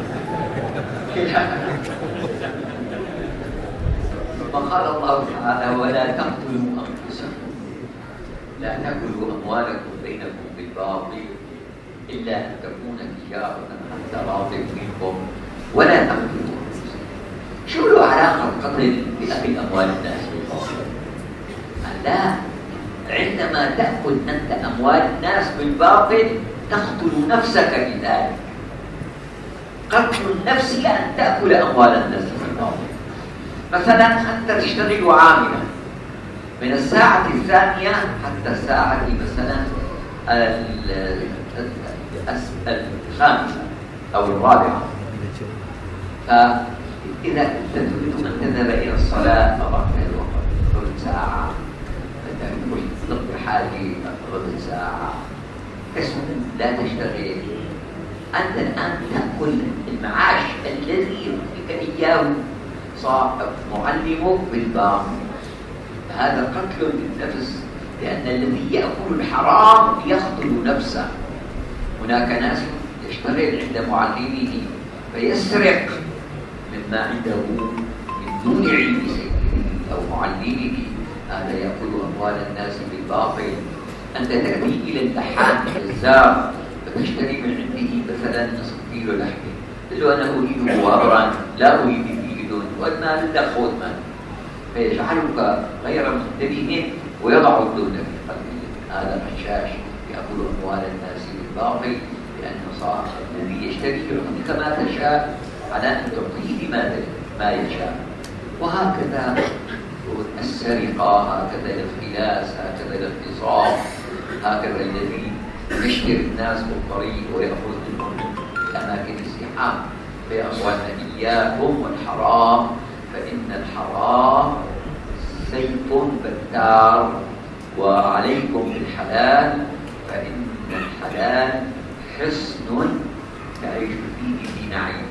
فقال الله تعالى ولا تقتلوا أنفسكم لا تأكلوا أموالكم بينكم بالباطل إلا أن تكون تجارة عن تراض منكم ولا تقتلوا أنفسكم. شو له علاقة القتل بأكل أموال الناس بالباطل؟ لا، عندما تأكل أنت أموال الناس بالباطل تقتل نفسك بذلك. قتل النفس أن تأكل أموال الناس بالباطل. مثلا أنت تشتغل عاملا من الساعة الثانية حتى الساعة مثلا الخامسة أو الرابعة، فإذا كنت تريد أن تذهب إلى الصلاة أضعت الوقت ربع ساعة، تقضي حاجة ربع ساعة، اسمه لا تشتغل. أنت الآن تأكل المعاش الذي يعطيك إياه صاحب معلمك بالباطل. هذا قتل للنفس، لأن الذي يأكل الحرام يقتل نفسه. هناك ناس يشتغل عند معلمه فيسرق مما عنده من دون علم سيده أو معلمه، هذا يأكل أموال الناس بالباطل. أنت تأتي إلى اللحام الجزار فتشتري من عنده مثلا نصف كيلو لحم، تقول له أنا أريد وابرا لا أريد فيه دون والمال لا خذ مال، فيجعلك غير منتبه ويضع الدون في قلبه. هذا غشاش يأكل أموال الناس بالباطل، لأن صاحب الذي يشتري يعطيك ما تشاء على أن تعطيه ما ما يشاء. وهكذا السرقة، هكذا الاختلاس، هكذا الاغتصاب، هكذا الذي يشتري الناس بالطريق ويأخذ منهم أماكن الزحام. فيا أخوانا إياكم والحرام، فإن الحرام سيف بتار، وعليكم بالحلال فإن الحلال حصن تعيش فيه في نعيم.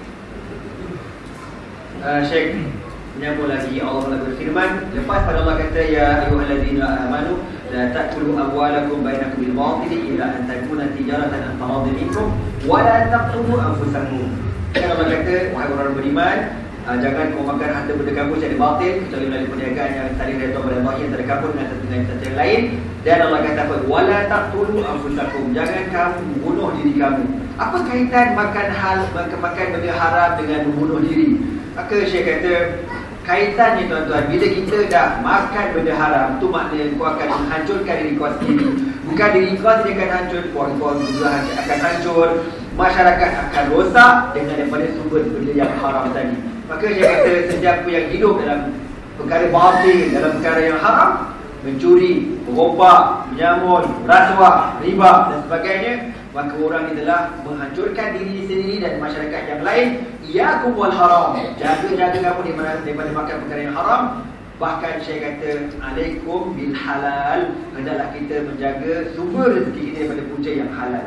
Syekh menyambung lagi Allah Taala berfirman, lepas pada Allah kata ya ayyuhallazina amanu la ta'kulu amwalakum bainakum bil batil illa an takuna tijaratan an taradin minkum wa la taqtulu anfusakum. Kalau Allah kata, wahai orang beriman, uh, jangan kau makan harta benda kamu secara batil kecuali melalui perniagaan yang saling redha pada Allah antara kamu dengan satu dengan satu yang lain. Dan Allah kata apa? Wala taqtulu anfusakum. Jangan kamu bunuh diri kamu. Apa kaitan makan hal makan, makan benda haram dengan membunuh diri? Maka Syekh kata, kaitannya tuan-tuan, bila kita dah makan benda haram, tu maknanya kau akan menghancurkan diri kau sendiri. Bukan diri kau sendiri akan hancur, keluarga kau juga akan hancur, masyarakat akan rosak dengan daripada sumber benda yang haram tadi. Maka saya kata, sesiapa yang hidup dalam perkara batil, dalam perkara yang haram, mencuri, merompak, menyamun, rasuah, riba dan sebagainya, maka orang ini telah menghancurkan diri sendiri dan masyarakat yang lain. Iyakum wal haram. Jaga-jaga kamu daripada makan perkara yang haram. Bahkan saya kata, alaikum bil halal. Hendaklah kita menjaga sumber rezeki kita daripada punca yang halal.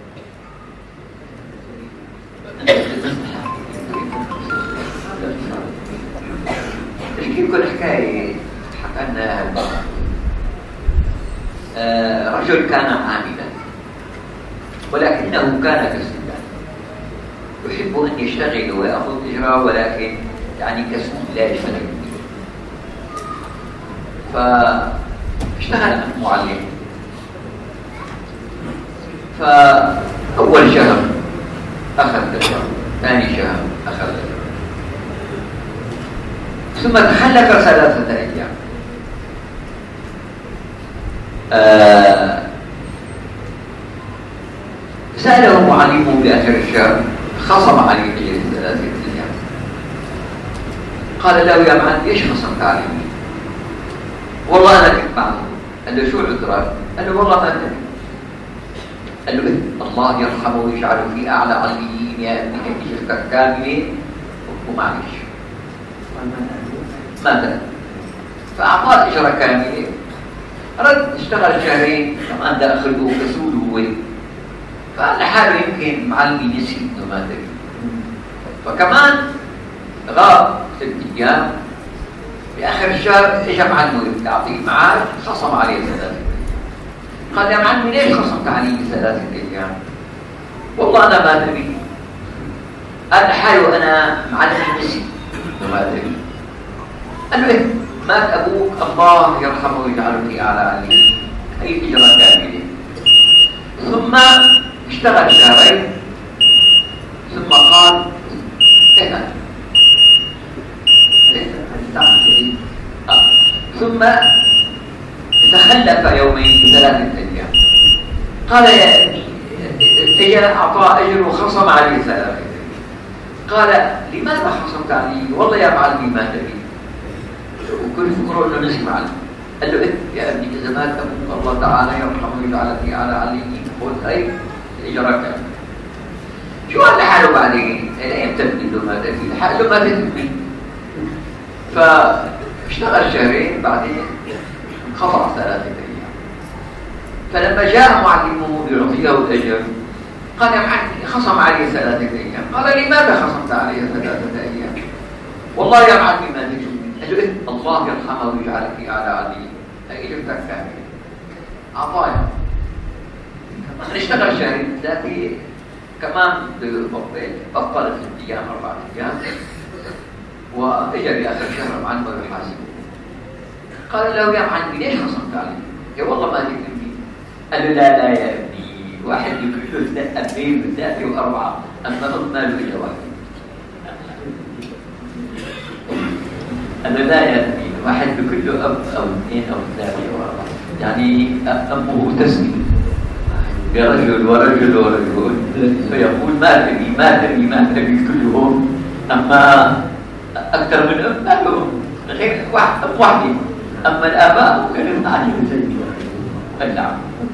تحكي لكم حكاية حكى لنا رجل كان عاملا ولكنه كان كسولا يحب أن يشتغل ويأخذ أجره ولكن يعني كسول لا يشتغل. فاشتغل معلم. فأول شهر أخذ أجره، ثاني شهر أخذ أجره، ثم تخلف ثلاثة أيام. آه سأله معلمه بآخر الشهر، خصم عليه أجر ثلاثة أيام. قال له يا معلم ليش خصمت علي؟ والله أنا كنت معه. قال له شو العذر؟ قال له والله ما أدري. قال له الله يرحمه ويجعله في أعلى عليين يا ابني أجرتك كاملة ومعلش ماذا؟ فأعطاه أجرة كاملة. رد اشتغل شهرين كمان داخله كسول هو، فقال لحاله يمكن معلمي نسي انه ما دري، فكمان غاب ست ايام. في اخر الشهر اجى معلمه يعطيه معاش، خصم عليه ثلاثة. قال يا معلمي ليش خصمت علي ثلاثة ايام؟ والله انا ما دري. قال لحاله انا معلمي نسي انه ما دري. قال له مات أبوك الله يرحمه ويجعله في أعلى عليه، هي إجرة كاملة. ثم اشتغل شهرين ثم قال إيه آه. ثم تخلف يومين ثلاثة أيام. قال يا ابني إجا أعطى أجر وخصم عليه ثلاثة أيام. قال لماذا خصمت علي؟ والله يا معلمي ما تبي. وكل فكره انه نسي معلم. قال له إيه يا ابني اذا مات ابوك الله تعالى يرحمه ويجعلك في اعلى عليين، قلت اي الاجره كامله. شو قال لحاله بعدين؟ امتى تقول له ما تبي؟ لحاله ما تبي. فاشتغل شهرين بعدين انقطع ثلاثه ايام. فلما جاء معلمه ليعطيه الاجر قال يا معلم خصم علي ثلاثه ايام. قال لماذا خصمت علي ثلاثه ايام؟ والله يا معلم ما تجي. الله يرحمه ويجعلك في أعلى عليين، هي إجرتك كاملة. عطايا كمان اشتغل شهرين ذاتي كمان ببطل بطل ست أيام أربعة أيام، وإجا بآخر شهر معلمه يحاسبه. قال له يا معلمي ليش خصمت علي؟ يا والله ما تكلمني. قال له لا لا يا ابني، واحد كله أبين وثلاثة وأربعة، أما ضد ماله إلا واحد. أنا لا يدري واحد بكله أب أو اثنين أو ثلاثة أو أربعة، يعني أمه تسمي برجل ورجل ورجل، فيقول ما تبي ما تبي ما تبي كلهم، أما أكثر من أم ما لهم غير واحد أم واحدة، أما الآباء كانوا عادي زي نعم.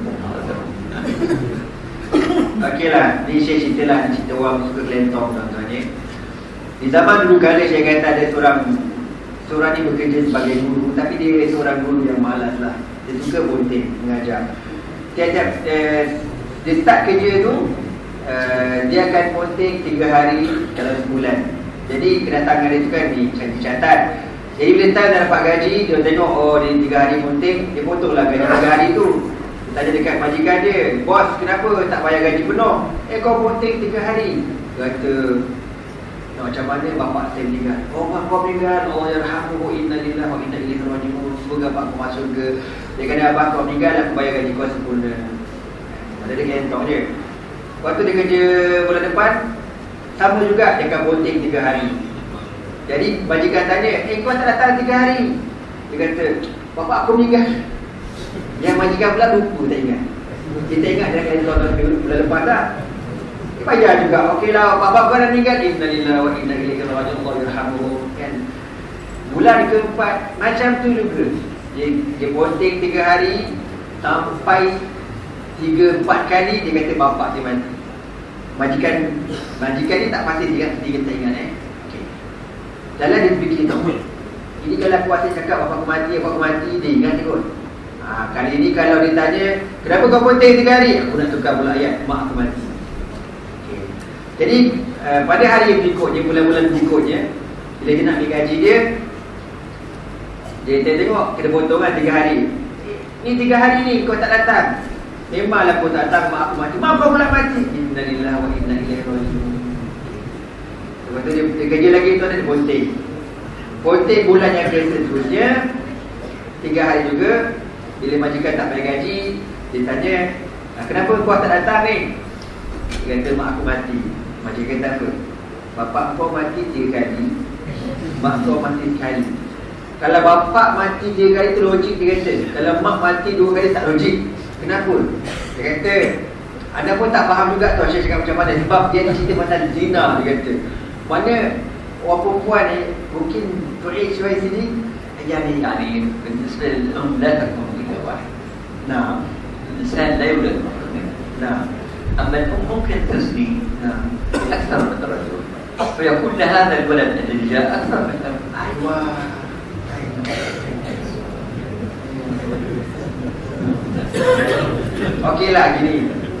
Okeylah, ni saya ceritalah cerita orang suka kelentong tuan-tuan ya. Di zaman dulu kala saya kata ada seorang seorang ni bekerja sebagai guru, tapi dia seorang guru yang malas lah. Dia suka bonting, mengajar. Tiap-tiap eh, dia start kerja tu eh, dia akan bonting tiga hari dalam sebulan. Jadi kedatangan dia tu kan di, dicatat. Jadi bila time dah dapat gaji, dia tengok oh dia tiga hari munting, dia potonglah gaji tiga hari tu. Dia tanya dekat majikan dia, bos kenapa tak bayar gaji penuh? Eh kau munting tiga hari. Dia kata, nah, macam mana bapak saya meninggal? Oh bapak kau meninggal, Allah yarhamuhu, inna lillahi wa inna ilaihi raji'un. Semoga bapak kau masuk ke. Dia kata abang kau meninggal, aku bayar gaji kau sempurna. Ada dia kentong je. Lepas tu dia kerja bulan depan, sama juga dia akan bunting tiga hari. Jadi majikan tanya, eh kau tak datang tiga hari? Dia kata, bapak aku meninggal. Yang majikan pula lupa tak ingat. Dia tak ingat dia akan tahun bulan lepas dah. Dia bayar juga, okeylah bapak kau dah meninggal. Innalillahi wa inna ilaihi raji'un, Allah yarhamuhu. Kan? Bulan keempat macam tu juga. Dia, dia bunting tiga hari, sampai tiga empat kali dia kata bapak dia mati. Majikan majikan ni tak pasti dia dia tak ingat eh. Okey. Dalam dia fikir tahu. Ini kalau aku asyik cakap bapak aku mati, bapak aku mati, dia ingat kot. Ha, kali ni kalau dia tanya, kenapa kau bunting tiga hari? Aku nak tukar pula ayat, mak aku mati. Okey. Jadi uh, pada hari yang berikutnya, bulan-bulan berikutnya, bila dia nak ambil gaji dia, dia, dia tengok kena potong kan tiga hari. Ni tiga hari ni kau tak datang. Memanglah kau tak datang, mak aku mati. Mak kau pula mati. Innalillahi wa inna ilaihi raji'un. Lepas tu dia, dia kerja lagi tu ada bunting. Bunting bulan yang ke seterusnya, tiga hari juga. Bila majikan tak bayar gaji, dia tanya, kenapa kau tak datang ni? Dia kata mak aku mati. Majikan kata apa? Bapak kau mati tiga kali, mak kau mati sekali. Kalau bapak mati tiga kali tu logik dia kata. Kalau mak mati dua kali tak logik. Kenapa? Dia kata, anda pun tak faham juga tu Syekh cakap macam mana. Sebab dia cerita pasal zina, dia kata. Mana orang perempuan ni mungkin tulis suai sini يعني يعني بالنسبة للأم لا تكون إلا واحد. نعم. الإنسان لا يولد مرتين. نعم. أما الأم ممكن تزني نعم أكثر من الرجل. فيكون لهذا الولد الذي جاء أكثر من الأم. أيوة. Okeylah gini.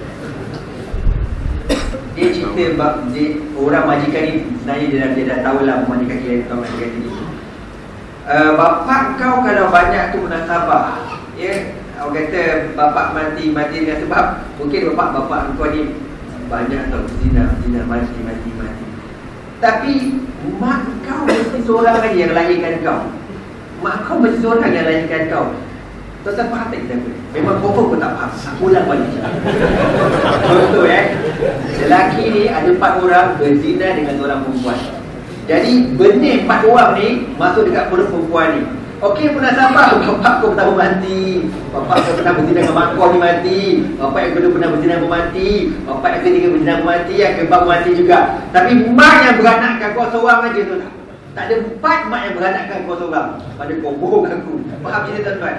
Dia cerita bab dia, orang majikan ni sebenarnya dia dah, dia dah tahulah majikan dia tahu majikan ni. Uh, bapak kau kalau banyak tu munasabah, ya, orang kata bapak mati mati dengan sebab mungkin bapak bapak kau ni banyak tau zina zina mati mati mati. Tapi mak kau mesti seorang lagi yang lahirkan kau. Mak kau mesti seorang yang lahirkan kau. Tuan-tuan faham tak kita? Memang kau pun tak faham. Aku ulang balik. Betul eh? Lelaki ni ada empat orang berzina dengan seorang perempuan. Jadi benih empat orang ni masuk dekat perut perempuan ni. Okey munasabah, bapak kau pertama mati, bapak kau pernah berzina dengan mak kau ni mati, bapak yang kedua pernah berzina dengan mati, bapak yang ketiga berzina dengan mati, yang keempat mati juga. Tapi mak yang beranakkan kau seorang aja tu tak. Tak ada empat mak yang beranakkan kau seorang. Pada kau bohong aku. Faham cerita tuan-tuan?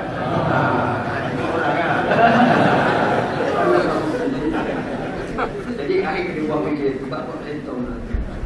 Jadi akhir kena buat kerja sebab buat lentong lah.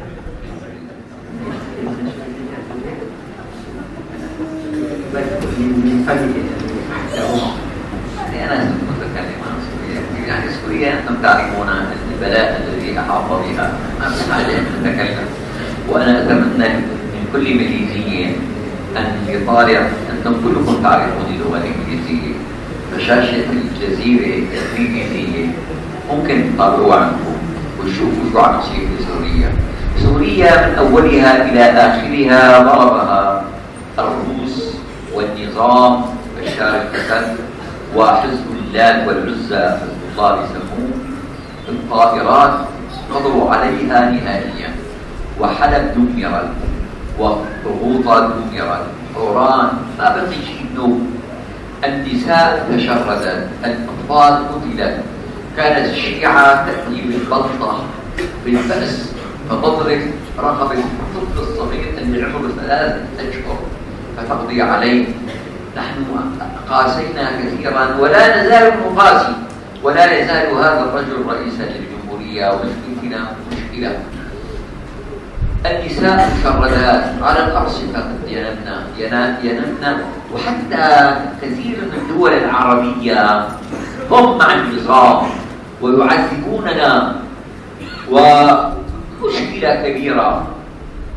أنا متكلم عن سوريا، يعني سوريا أنتم تعرفون البلاء الذي أحاط بها، ما بحاجة أن نتكلم، وأنا أتمنى من كل ماليزي أن يطالع، أنتم كلكم تعرفون اللغة الإنجليزية، فشاشة الجزيرة الإنجليزية ممكن تطلعوا عنكم وتشوفوا شو عم يصير في سوريا. سوريا من أولها إلى آخرها ضربها الروس والنظام بشار الأسد وحزب اللات والعزى حزب الله يسموه الطائرات قضوا عليها نهائيا، وحلب دمرت وطغوطة دمرت، حوران ما بقي شيء نوم، النساء تشردت، الأطفال قتلت، كانت الشيعة تأتي بالبلطة بالفأس فتضرب رقبة الطفل الصغير اللي عمره ثلاثة أشهر فتقضي عليه. نحن قاسينا كثيرا ولا نزال نقاسي، ولا يزال هذا الرجل رئيسا للجمهورية ومشكلتنا مشكلة. النساء مشردات على الأرصفة ينمن ينمن، وحتى كثير من الدول العربية هم مع النظام ويعذبوننا، ومشكلة كبيرة.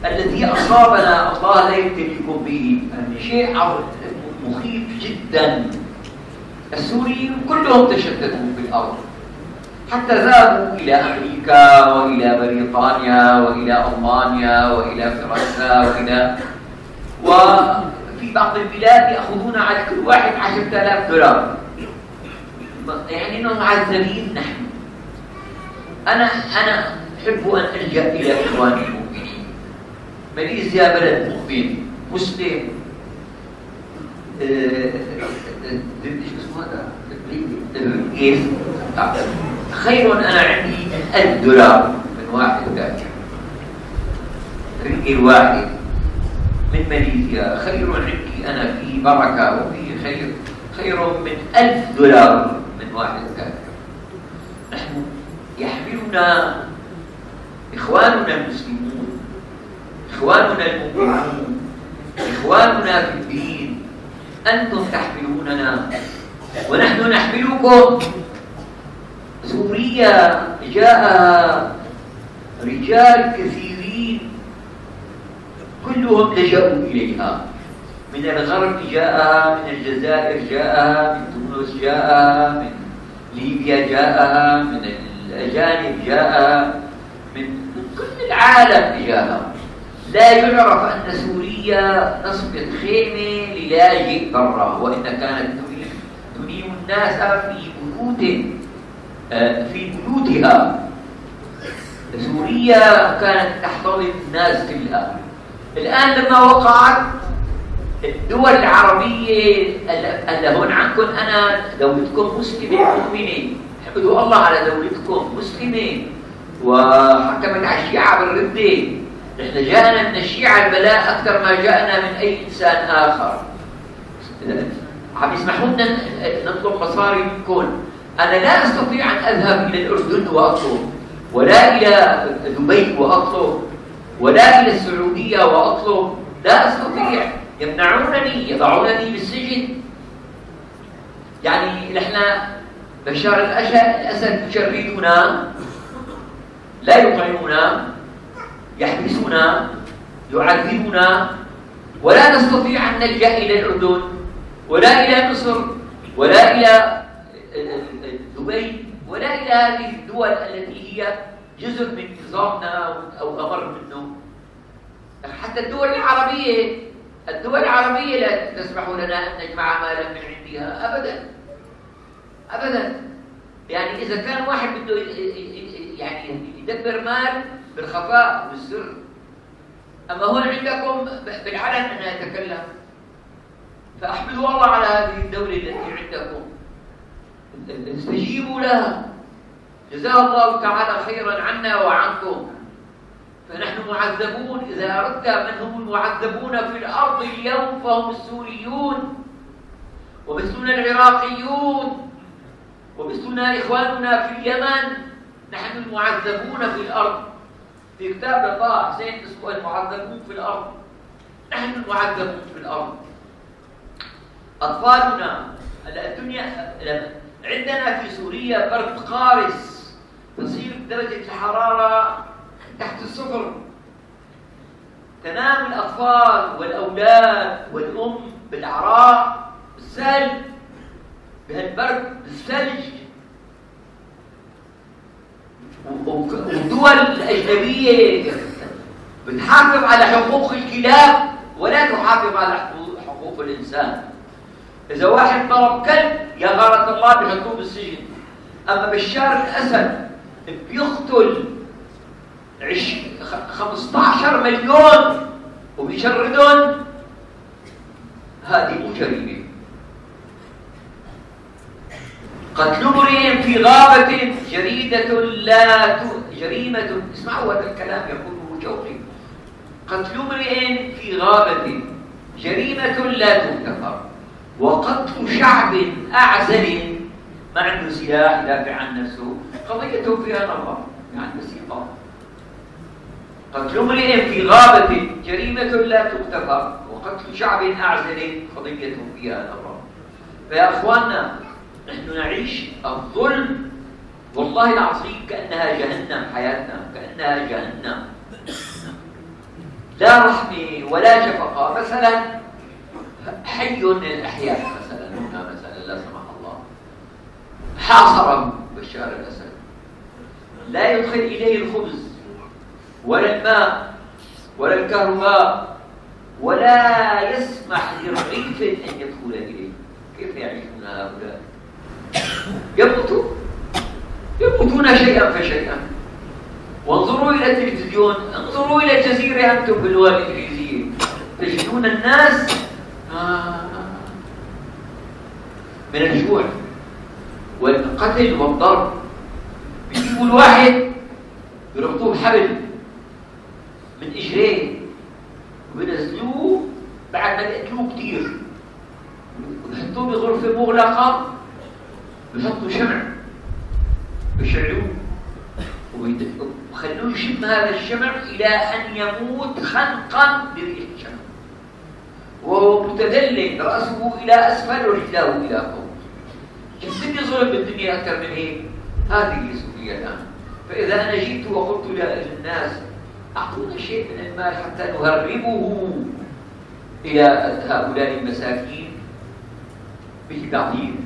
الذي أصابنا الله لا يبتليكم به شيء مخيف جدا. السوريين كلهم تشتتوا في الأرض، حتى ذهبوا إلى أمريكا وإلى بريطانيا وإلى ألمانيا وإلى فرنسا وإلى وفي بعض البلاد يأخذون على كل واحد عشرة آلاف دولار، يعني أنهم معذبين. نحن أنا أنا أحب أن ألجأ إلى إخواني المؤمنين. ماليزيا بلد مؤمن مسلم، خير أنا عندي ألف دولار من واحد ذاك، ريال واحد من ماليزيا خير عندي أنا فيه بركة وفيه خير خير من ألف دولار من واحد ذاك. نحن يحملنا إخواننا المسلمون، إخواننا المؤمنون، إخواننا في الدين. أنتم تحملوننا ونحن نحملكم. سوريا جاء رجال كثيرين كلهم لجأوا إليها، من الغرب جاءها، من الجزائر جاءها، من تونس جاءها، من ليبيا جاءها، من الأجانب جاءها، من كل العالم جاءها. لا يعرف أن سوريا نصبت خيمة للاجئ برا، وإن كانت تنيم الناس في بيوت في بيوتها. سوريا كانت تحتضن الناس كلها. الآن لما وقعت الدول العربية اللي هون عنكم، أنا دولتكم مسلمة مؤمنة، احمدوا الله على دولتكم مسلمة وحكمت على الشيعة بالردة. نحن جاءنا من الشيعة البلاء أكثر ما جاءنا من أي إنسان آخر. عم يسمحوا لنا نطلب مصاري منكم. أنا لا أستطيع أن أذهب إلى الأردن وأطلب، ولا إلى دبي وأطلب، ولا إلى السعودية وأطلب. لا أستطيع، يمنعونني، يضعونني بالسجن. يعني نحن بشار الأسد يشردنا، لا يطعمنا، يحبسنا، يعذبنا، ولا نستطيع أن نلجأ إلى الأردن ولا إلى مصر ولا إلى دبي ولا إلى هذه الدول التي هي جزء من نظامنا أو أمر منه. حتى الدول العربية الدول العربية لا تسمح لنا أن نجمع مالا من عندها أبدا أبدا. يعني إذا كان واحد بده يعني يدبر مال بالخفاء والسر، أما هون عندكم بالعلن أنا أتكلم. فأحمدوا الله على هذه الدولة التي عندكم، استجيبوا لها، جزاه الله تعالى خيرا عنا وعنكم. فنحن معذبون. إذا أردت من هم المعذبون في الأرض اليوم فهم السوريون، ومثلنا العراقيون، ومثلنا إخواننا في اليمن. نحن المعذبون في الأرض. في كتاب طه حسين اسمه المعذبون في الأرض. نحن المعذبون في الأرض. أطفالنا الدنيا عندنا في سوريا برد قارس، تصير درجة الحرارة تحت الصفر. تنام الأطفال والأولاد والأم بالعراء بالثلج، بهالبرد بالثلج. والدول الأجنبية بتحافظ على حقوق الكلاب ولا تحافظ على حقوق الإنسان. إذا واحد ضرب كلب يا غارة الله بيحطوه بالسجن. أما بشار الأسد بيقتل خمسة عشر مليون وبيشردهم، هذه مو جريمة. قتل امرئ في غابة جريدة لا ت... جريمة. اسمعوا هذا الكلام يقوله جوقي. قتل امرئ في غابة جريمة لا تغتفر، وقتل شعب أعزل ما عنده سلاح يدافع عن نفسه قضيته فيها نظر، يعني بسيطة. قتل امرئ في غابة جريمة لا تغتفر، وقتل شعب أعزل قضية فيها نظر. فيا أخواننا، نحن نعيش الظلم والله العظيم كأنها جهنم. حياتنا كأنها جهنم. لا رحمة ولا شفقة. مثلا حي من الأحياء مثلا هنا مثلا لا سمح الله حاصر بشار الأسد، لا يدخل إليه الخبز ولا الماء ولا الكهرباء، ولا يسمح لرغيف أن يدخل إليه. كيف يعيشون هؤلاء؟ يموتون يموتون شيئا فشيئا. وانظروا إلى التلفزيون، انظروا إلى الجزيرة أنتم باللغة الإنجليزية، تجدون الناس من الجوع والقتل والضرب. بيجيبوا الواحد يربطوه بحبل من إجريه وبينزلوه بعد ما يقتلوه كثير، وبيحطوه بغرفة مغلقة، بيحطوا شمع بيشعلوه وخلوه يشم هذا الشمع إلى أن يموت خنقا بريح الشمع، وهو متدلل رأسه إلى أسفل ورجلاه إلى فوق. الدنيا ظلم بالدنيا أكثر من هيك. هذه سوريا الآن. فإذا أنا جئت وقلت للناس أعطونا شيء من المال حتى نهربه إلى هؤلاء المساكين، به بعدين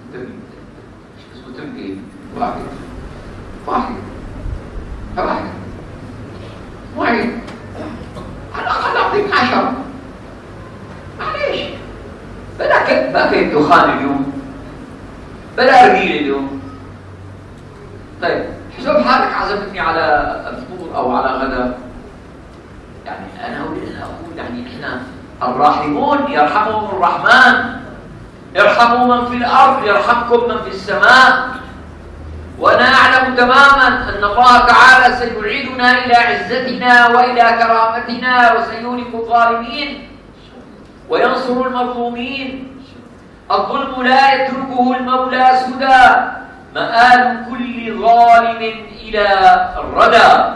اسمه تمكين واحد واحد واحد واحد على الأقل أعطيك عشرة. معليش بلا كذب، ما في دخان اليوم، بلا أرجيل اليوم. طيب حسب حالك عزمتني على الفطور أو على غدا، يعني أنا أريد أن أقول يعني إحنا الراحمون يرحمهم الرحمن، ارحموا من في الأرض يرحمكم من في السماء. وأنا أعلم تماما أن الله تعالى سيعيدنا إلى عزتنا وإلى كرامتنا، وسيهلك الظالمين وينصر المظلومين. الظلم لا يتركه المولى سدى، مآل كل ظالم إلى الردى.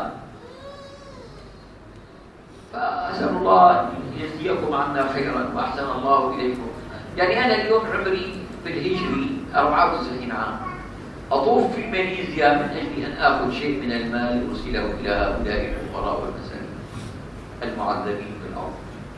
فأسأل الله أن يجزيكم عنا خيرا وأحسن الله إليكم. يعني أنا اليوم عمري بالهجري أربعة وتسعين عام، أطوف في ماليزيا من أجل أن آخذ شيء من المال أرسله إلى هؤلاء الفقراء والمساكين المعذبين في الأرض.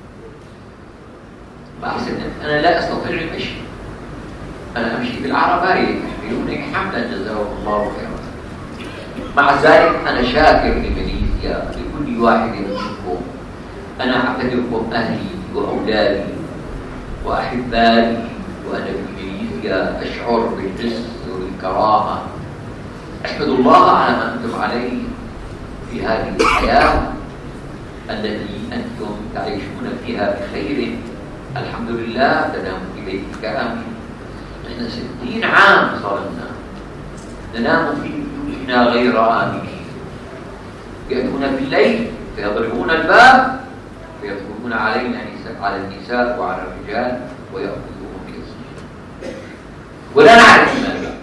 فأحسن أنا لا أستطيع المشي، أنا أمشي بالعرباية يحملونني حملا جزاهم الله خيرا. مع ذلك أنا شاكر لماليزيا لكل واحد منكم. أنا أعتبركم أهلي وأولادي وأحبائي، وأنا في ماليزيا أشعر بالعز والكرامة. أحمد الله على ما أنتم عليه في هذه الحياة التي أنتم تعيشون فيها بخير. الحمد لله تنام في بيت كامل. نحن ستين عام صار لنا ننام في بيوتنا غير آمنين، يأتون بالليل فيضربون الباب فيدخلون علينا على النساء وعلى الرجال ويأخذوهم بيسر ولا نعرف ماذا.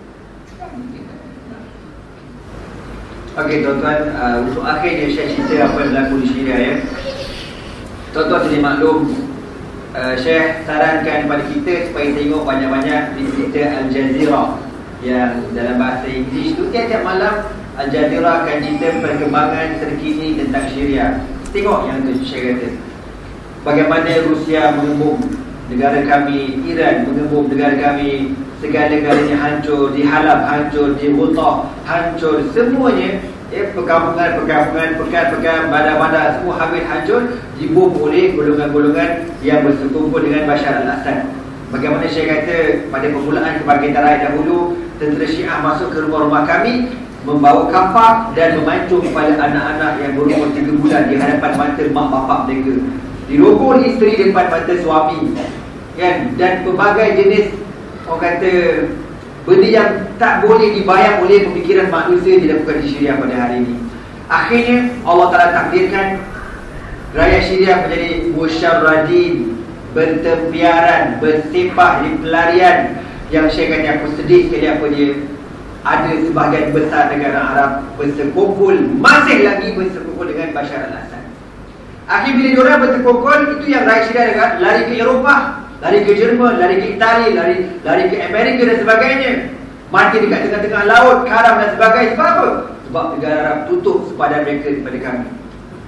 Okey tuan-tuan, uh, untuk akhirnya saya cerita apa yang berlaku di Syria ya. Tuan-tuan jadi maklum, uh, Syekh sarankan kepada kita supaya tengok banyak-banyak di cerita Al Jazeera yang dalam bahasa Inggeris tu tiap-tiap malam Al Jazeera akan cerita perkembangan terkini tentang Syria. Tengok yang tu Syekh kata. Bagaimana Rusia mengembung negara kami, Iran mengembung negara kami, segala-galanya hancur, dihalap hancur, dihutah hancur, semuanya eh, perkampungan-perkampungan, pekan-pekan, bandar-bandar semua habis hancur, dibom oleh golongan-golongan yang bersekumpul dengan Bashar al-Assad. Bagaimana saya kata pada permulaan kebangkitan rakyat dahulu, tentera Syiah masuk ke rumah-rumah kami, membawa kapak dan memancung kepada anak-anak yang berumur tiga bulan di hadapan mata mak bapak mereka, dirogol isteri di depan mata suami, kan? Dan pelbagai jenis orang kata benda yang tak boleh dibayang oleh pemikiran manusia dilakukan di Syria pada hari ini. Akhirnya Allah Ta'ala takdirkan rakyat Syria menjadi musyarradin, bertempiaran, bersepah di pelarian. Yang saya kata aku sedih sekali apa dia, ada sebahagian besar negara Arab bersekongkol, masih lagi bersekongkol dengan Bashar al-Assad. Akhir bila diorang bersekongkol, itu yang rakyat Syria lari ke Eropah, lari ke Jerman, lari ke Itali, lari lari ke Amerika dan sebagainya. Mati dekat tengah-tengah laut, karam dan sebagainya. Sebab apa? Sebab negara Arab tutup sepadan mereka kepada kami.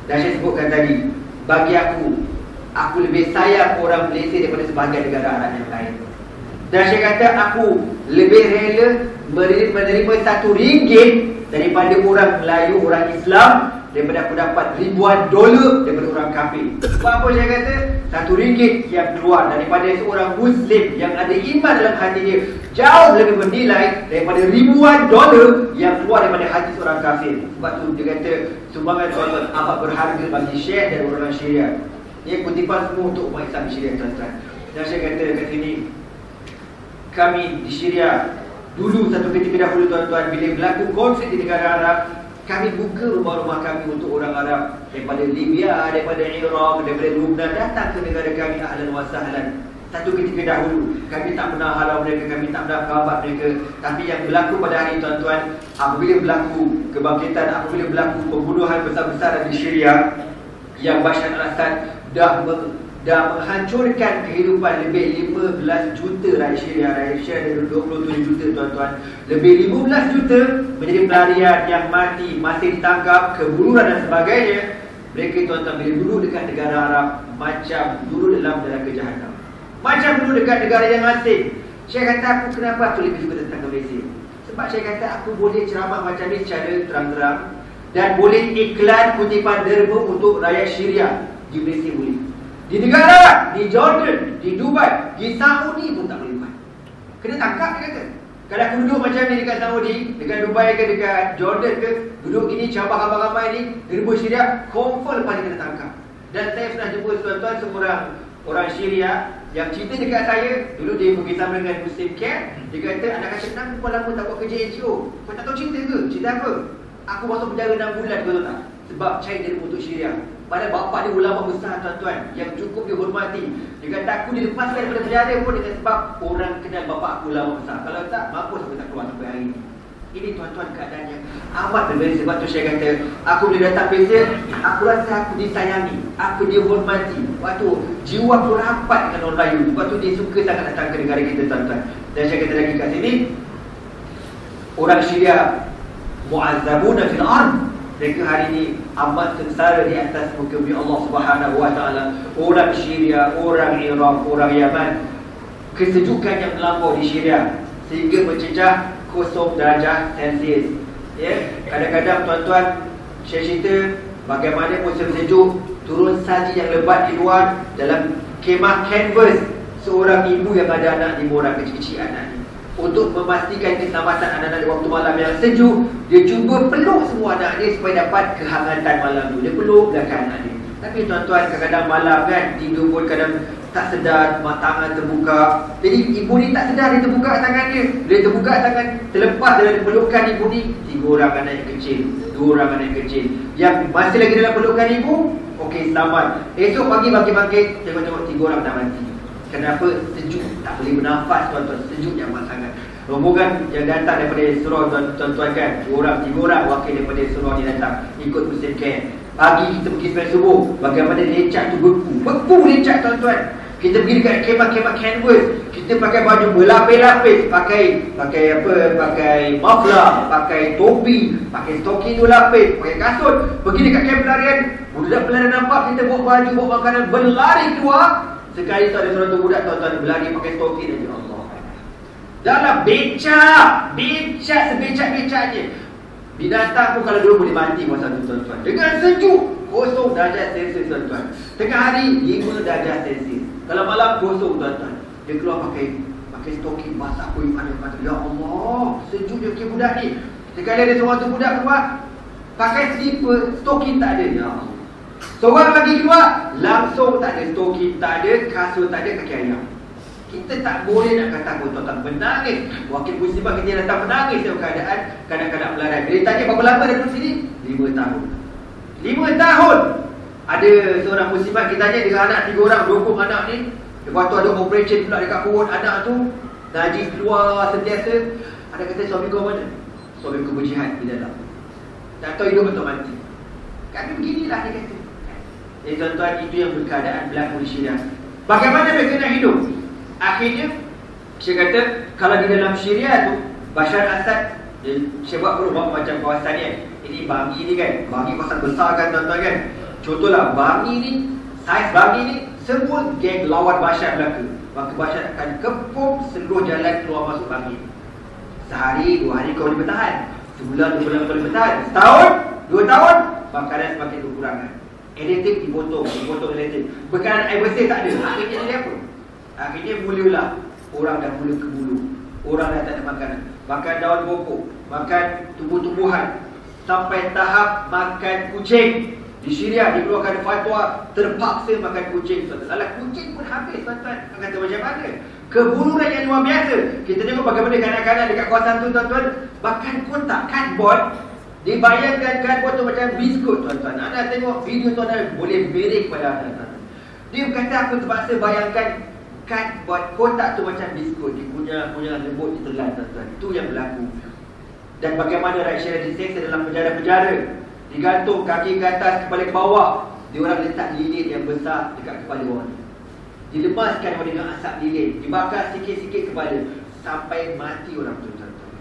Dan saya sebutkan tadi, bagi aku, aku lebih sayang orang Malaysia daripada sebahagian negara Arab yang lain. Dan saya kata aku lebih rela menerima satu ringgit daripada orang Melayu, orang Islam, daripada aku dapat ribuan dolar daripada orang kafir. Sebab apa saya kata? Satu ringgit yang keluar daripada seorang Muslim yang ada iman dalam hati dia jauh lebih bernilai daripada ribuan dolar yang keluar daripada hati seorang kafir. Sebab tu dia kata sumbangan tuan-tuan amat berharga bagi Syekh dan orang Syariah. Ini kutipan semua untuk umat Islam di Syariah, tuan-tuan. Dan saya kata kat sini, kami di Syariah dulu satu ketika dahulu, tuan-tuan, bila berlaku konflik di negara Arab, kami buka rumah-rumah kami untuk orang Arab daripada Libya, daripada Iraq, daripada Lebanon datang ke negara kami, ahlan wa sahlan. Satu ketika dahulu kami tak pernah halau mereka, kami tak pernah kabar mereka. Tapi yang berlaku pada hari ini, tuan-tuan, apabila berlaku kebangkitan, apabila berlaku pembunuhan besar-besaran di Syria, yang Bashar al-Assad dah dah menghancurkan kehidupan lebih lima belas juta rakyat Syria. Rakyat Syria ada dua puluh tujuh juta, tuan-tuan. Lebih lima belas juta menjadi pelarian yang mati, masih ditangkap, keburuan dan sebagainya. Mereka, tuan-tuan, bila duduk dekat negara Arab, macam duduk dalam neraka jahanam, macam duduk dekat negara yang asing. Saya kata aku, kenapa aku lebih suka tentang Malaysia? Sebab saya kata aku boleh ceramah macam ni secara terang-terang, dan boleh iklan kutipan derma untuk rakyat Syria di Malaysia boleh. Di negara, di Jordan, di Dubai, di Saudi pun tak boleh buat. Kena tangkap, dia kata. Kalau aku duduk macam ni dekat Saudi, dekat Dubai ke, dekat Jordan ke, duduk gini, cabang ramai-ramai ni, derma Syria, confirm lepas dia kena tangkap. Dan saya pernah jumpa, tuan-tuan, seorang orang Syria yang cerita dekat saya, dulu dia pergi sama dengan Muslim Camp. Dia kata, anak kata, kenapa lama tak buat kerja N G O? Kau tak tahu cerita ke? Cerita apa? Aku masuk penjara enam bulan, kau tahu tak? Sebab cari derma untuk Syria. Padahal bapa dia ulama besar, tuan-tuan, yang cukup dihormati. Dia kata aku dilepaskan daripada penjara pun dengan sebab orang kenal bapa aku ulama besar. Kalau tak, mampus aku tak keluar sampai hari ini. Ini, tuan-tuan, keadaan yang amat berbeza. Sebab tu saya kata, aku bila datang Malaysia, aku rasa aku disayangi, aku dihormati. Waktu jiwa aku rapat dengan orang Melayu. Sebab tu dia suka sangat datang ke negara kita, tuan-tuan. Dan saya kata lagi kat sini, orang Syria mu'azzabuna fil ard. Mereka hari ini amat sengsara di atas muka bumi Allah Subhanahu wa taala. Orang Syria, orang Iraq, orang Yaman, kesejukan yang melampau di Syria sehingga mencecah kosong darjah Celsius. Ya, kadang-kadang, tuan-tuan, saya cerita bagaimana musim sejuk, turun salji yang lebat di luar dalam kemah canvas seorang ibu yang ada anak lima orang kecil-kecil anak ni. Untuk memastikan keselamatan anak-anak di waktu malam yang sejuk, dia cuba peluk semua anak dia supaya dapat kehangatan malam tu. Dia peluk belakang anak dia. Tapi, tuan-tuan, kadang-kadang malam kan, tidur pun kadang tak sedar, tangan terbuka. Jadi ibu ni tak sedar, dia terbuka tangan dia. Dia terbuka tangan, terlepas dalam pelukan ibu ni, tiga orang anak yang kecil, dua orang anak yang kecil yang masih lagi dalam pelukan ibu. Okey, selamat. Esok pagi bangkit-bangkit, tengok-tengok tiga orang dah mati. Kenapa? Sejuk, tak boleh bernafas, tuan-tuan. Sejuk yang amat sangat. Rombongan yang datang daripada Surau, tuan-tuan, kan, dua orang, tiga orang wakil daripada Surau ni datang ikut Muslim Camp. Pagi kita pergi sembahyang subuh, bagaimana lecak tu beku, beku lecak, tuan-tuan. Kita pergi dekat kemah-kemah canvas, kita pakai baju berlapis-lapis, pakai pakai apa, pakai muffler, pakai topi, pakai stoking dua lapis, pakai kasut. Pergi dekat kamp pelarian, budak pelarian nampak kita bawa baju, bawa makanan, berlari keluar. Sekali tu ada seorang tu budak, tuan-tuan, berlari pakai stoking dan Allah. Dalam becak, becak sebecak-becaknya. Binatang pun kalau dulu boleh mati masa tu, tuan-tuan. Dengan sejuk, kosong darjah Celsius, tuan-tuan. Tengah hari, lima darjah Celsius. Kalau malam, kosong, tuan-tuan. Dia keluar pakai pakai stoking basah, kuih panas-panas. Ya Allah, sejuknya ke budak ni. Sekali ada seorang tu budak keluar, pakai slipper, stoking tak ada. Ya Allah. Seorang lagi keluar, langsung tak ada stoking, tak ada kasut, tak ada kaki ayam. Kita tak boleh nak kata pun, tuan-tuan, menangis. Wakil muslimah kita datang menangis dalam keadaan kadang-kadang pelarian. Dia tanya berapa lama dia duduk sini? Lima tahun. Lima tahun. Ada seorang muslimah kita tanya dengan anak tiga orang, dua puluh anak ni. Lepas tu ada operation pula dekat perut anak tu. Najis keluar sentiasa. Ada kata, suami kau mana? Suami kau berjihad di dalam. Tak tahu hidup atau mati. Kami beginilah dia kata. Jadi, tuan-tuan, itu yang berkeadaan berlaku di Syria. Bagaimana mereka nak hidup? Akhirnya, saya kata, kalau di dalam Syria tu, Bashar al-Assad, dia, saya buat perlu buat macam kawasan ni kan. Ini bagi ni kan, bagi kawasan besar kan, tuan-tuan kan. Contohlah Bangi ni, saiz Bangi ni, semua geng lawan Bashar Melaka. Maka Bashar akan kepung seluruh jalan keluar masuk Bangi. Sehari, dua hari kau boleh bertahan. Sebulan, dua bulan kau boleh bertahan. Setahun, dua tahun, makanan semakin berkurangan. Elektrik dipotong, dipotong elektrik. Bekalan air bersih tak ada. Akhirnya dia apa? Akhirnya mulalah orang dah mula ke bulu. Orang dah tak ada makanan. Makan daun pokok, makan tumbuh-tumbuhan, sampai tahap makan kucing. Di Syria dikeluarkan fatwa terpaksa makan kucing. Salah kucing pun habis, tuan-tuan. Kata macam mana? Keburuan yang luar biasa. Kita tengok bagaimana kanak-kanak dekat kawasan tu, tuan-tuan, makan kotak, cardboard. Dibayangkan cardboard tu macam biskut, tuan-tuan. Anda tengok video tu, anda boleh berik pada anda. Dia kata aku terpaksa bayangkan cardboard kotak tu macam biskut. Dia punya, punya lembut ditelan, tuan-tuan. Itu yang berlaku. Dan bagaimana rakyat diseksa dalam penjara-penjara. Digantung kaki ke atas, kepala ke bawah. Dia orang letak lilin yang besar dekat kepala orang ni. Dilemaskan orang dengan asap lilin. Dibakar sikit-sikit kepala sampai mati orang tu, tuan-tuan.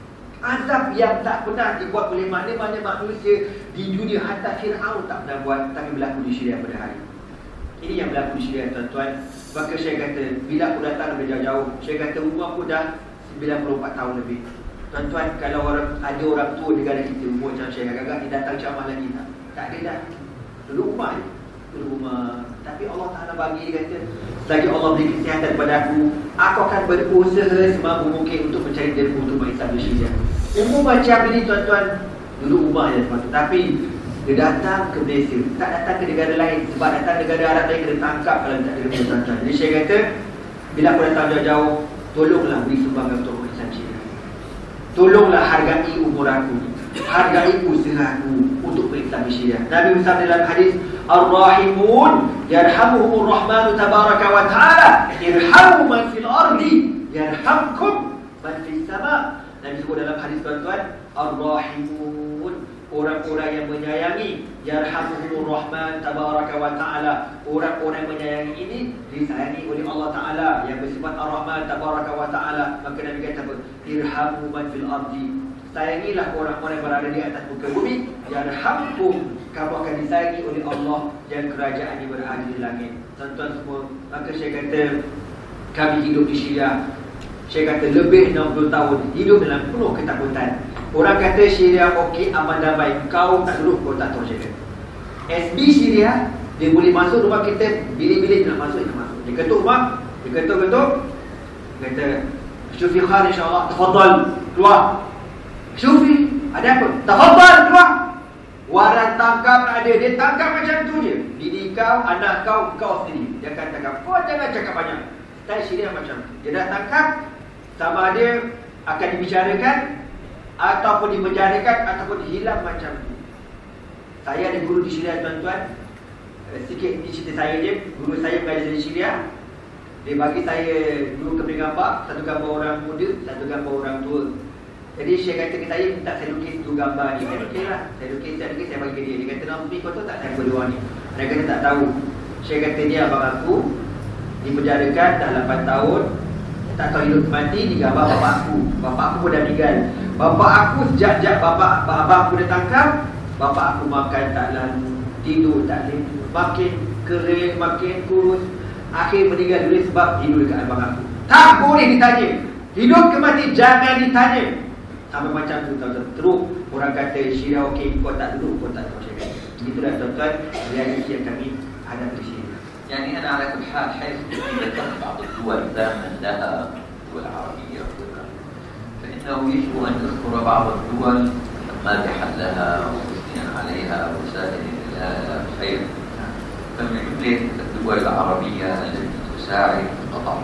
Azab yang tak pernah dibuat oleh mana-mana manusia di dunia. Hatta Fir'aun tak pernah buat, tapi berlaku di Syria pada hari ini. Yang berlaku di Syria, tuan-tuan. Maka saya kata, bila aku datang lebih jauh-jauh, saya kata umur aku dah sembilan puluh empat tahun lebih. Tuan-tuan, kalau orang ada orang tua negara kita umur macam saya, agak-agak dia datang ceramah lagi tak? Tak ada dah. Duduk rumah je. Duduk rumah. Tapi Allah Ta'ala bagi, dia kata, selagi Allah beri kesihatan kepada aku, aku akan berusaha semampu mungkin untuk mencari ilmu untuk Islam di Syria. Umur macam ini, tuan-tuan, duduk rumah je sepatutnya. Tapi dia datang ke Malaysia, tak datang ke negara lain. Sebab datang negara Arab lain kena tangkap kalau tak ada ilmu, tuan-tuan. Jadi saya kata, bila aku datang jauh-jauh, tolonglah beri sumbangan untuk Islam Syria. Tolonglah hargai umur aku, hargai usaha aku untuk berislam di Syria. Nabi bersabda dalam hadis, Ar-Rahimun yarhamuhumur Rahmanu tabaraka wa ta'ala, irhamu man fil ardi yarhamkum man fis sama. Nabi sebut dalam hadis, tuan-tuan, Ar-Rahimun, orang-orang yang menyayangi, yarhamuhumur Rahman tabaraka wa ta'ala, orang-orang yang menyayangi ini disayangi oleh Allah Ta'ala yang bersifat Ar-Rahman tabaraka wa ta'ala. Maka Nabi kata apa? Irhamu man fil ardi, sayangilah orang-orang yang berada di atas muka bumi, yarhamkum, kamu akan disayangi oleh Allah yang kerajaan berada di langit. Tuan-tuan semua, maka saya kata kami hidup di Syria, saya kata lebih enam puluh tahun hidup dalam penuh ketakutan. Orang kata Syria okey, aman damai. Kau tak duduk, kau tak tahu Syria. S B Syria, dia boleh masuk rumah kita, bila-bila dia nak masuk, dia nak masuk. Dia ketuk rumah, dia ketuk-ketuk, dia kata, Syufi khar insyaAllah, tafadhal, keluar. Syufi, ada apa? Tafadhal, keluar. Waran tangkap tak ada, dia tangkap macam tu je. Bini kau, anak kau, kau sendiri. Dia akan tangkap, kau jangan cakap banyak. Style Syria macam tu. Dia dah tangkap, sama ada akan dibicarakan, ataupun dipenjarakan, ataupun hilang macam tu. Saya ada guru di Syria, tuan-tuan. Sikit ni cerita saya je. Guru saya mengajar di Syria. Dia bagi saya dua keping gambar, satu gambar orang muda, satu gambar orang tua. Jadi saya kata ke saya, minta saya lukis dua gambar ni. Saya lukis lah. Saya lukis, saya lukis, saya bagi ke dia. Dia kata, Nabi, kau tahu tak saya berdua ni? Dia kata tak tahu. Saya kata dia abang aku dipenjarakan dah lapan tahun, tak tahu hidup mati, digambar bapak aku. Bapak aku pun dah meninggal. Bapak aku sejak-sejak bapak abang aku dah tangkap, bapak aku makan tak lalu, tidur tak lalu, makin kering, makin kurus. Akhir meninggal dunia sebab hidup dekat abang aku. Tak boleh ditanya. Hidup ke mati jangan ditanya. Sampai macam tu, tuan-tuan. Terus orang kata Syria okey, kau tak duduk, kau tak tahu Syria. Begitulah, tuan-tuan, realiti yang kami hadapi Syria. يعني أنا على كل حال حيث ذكرت بعض الدول ذاما لها دول عربية فإنه يجب أن نذكر بعض الدول مادحا لها ومثنيا عليها وسائل لها خير. فمن جملة الدول العربية التي تساعد قطر،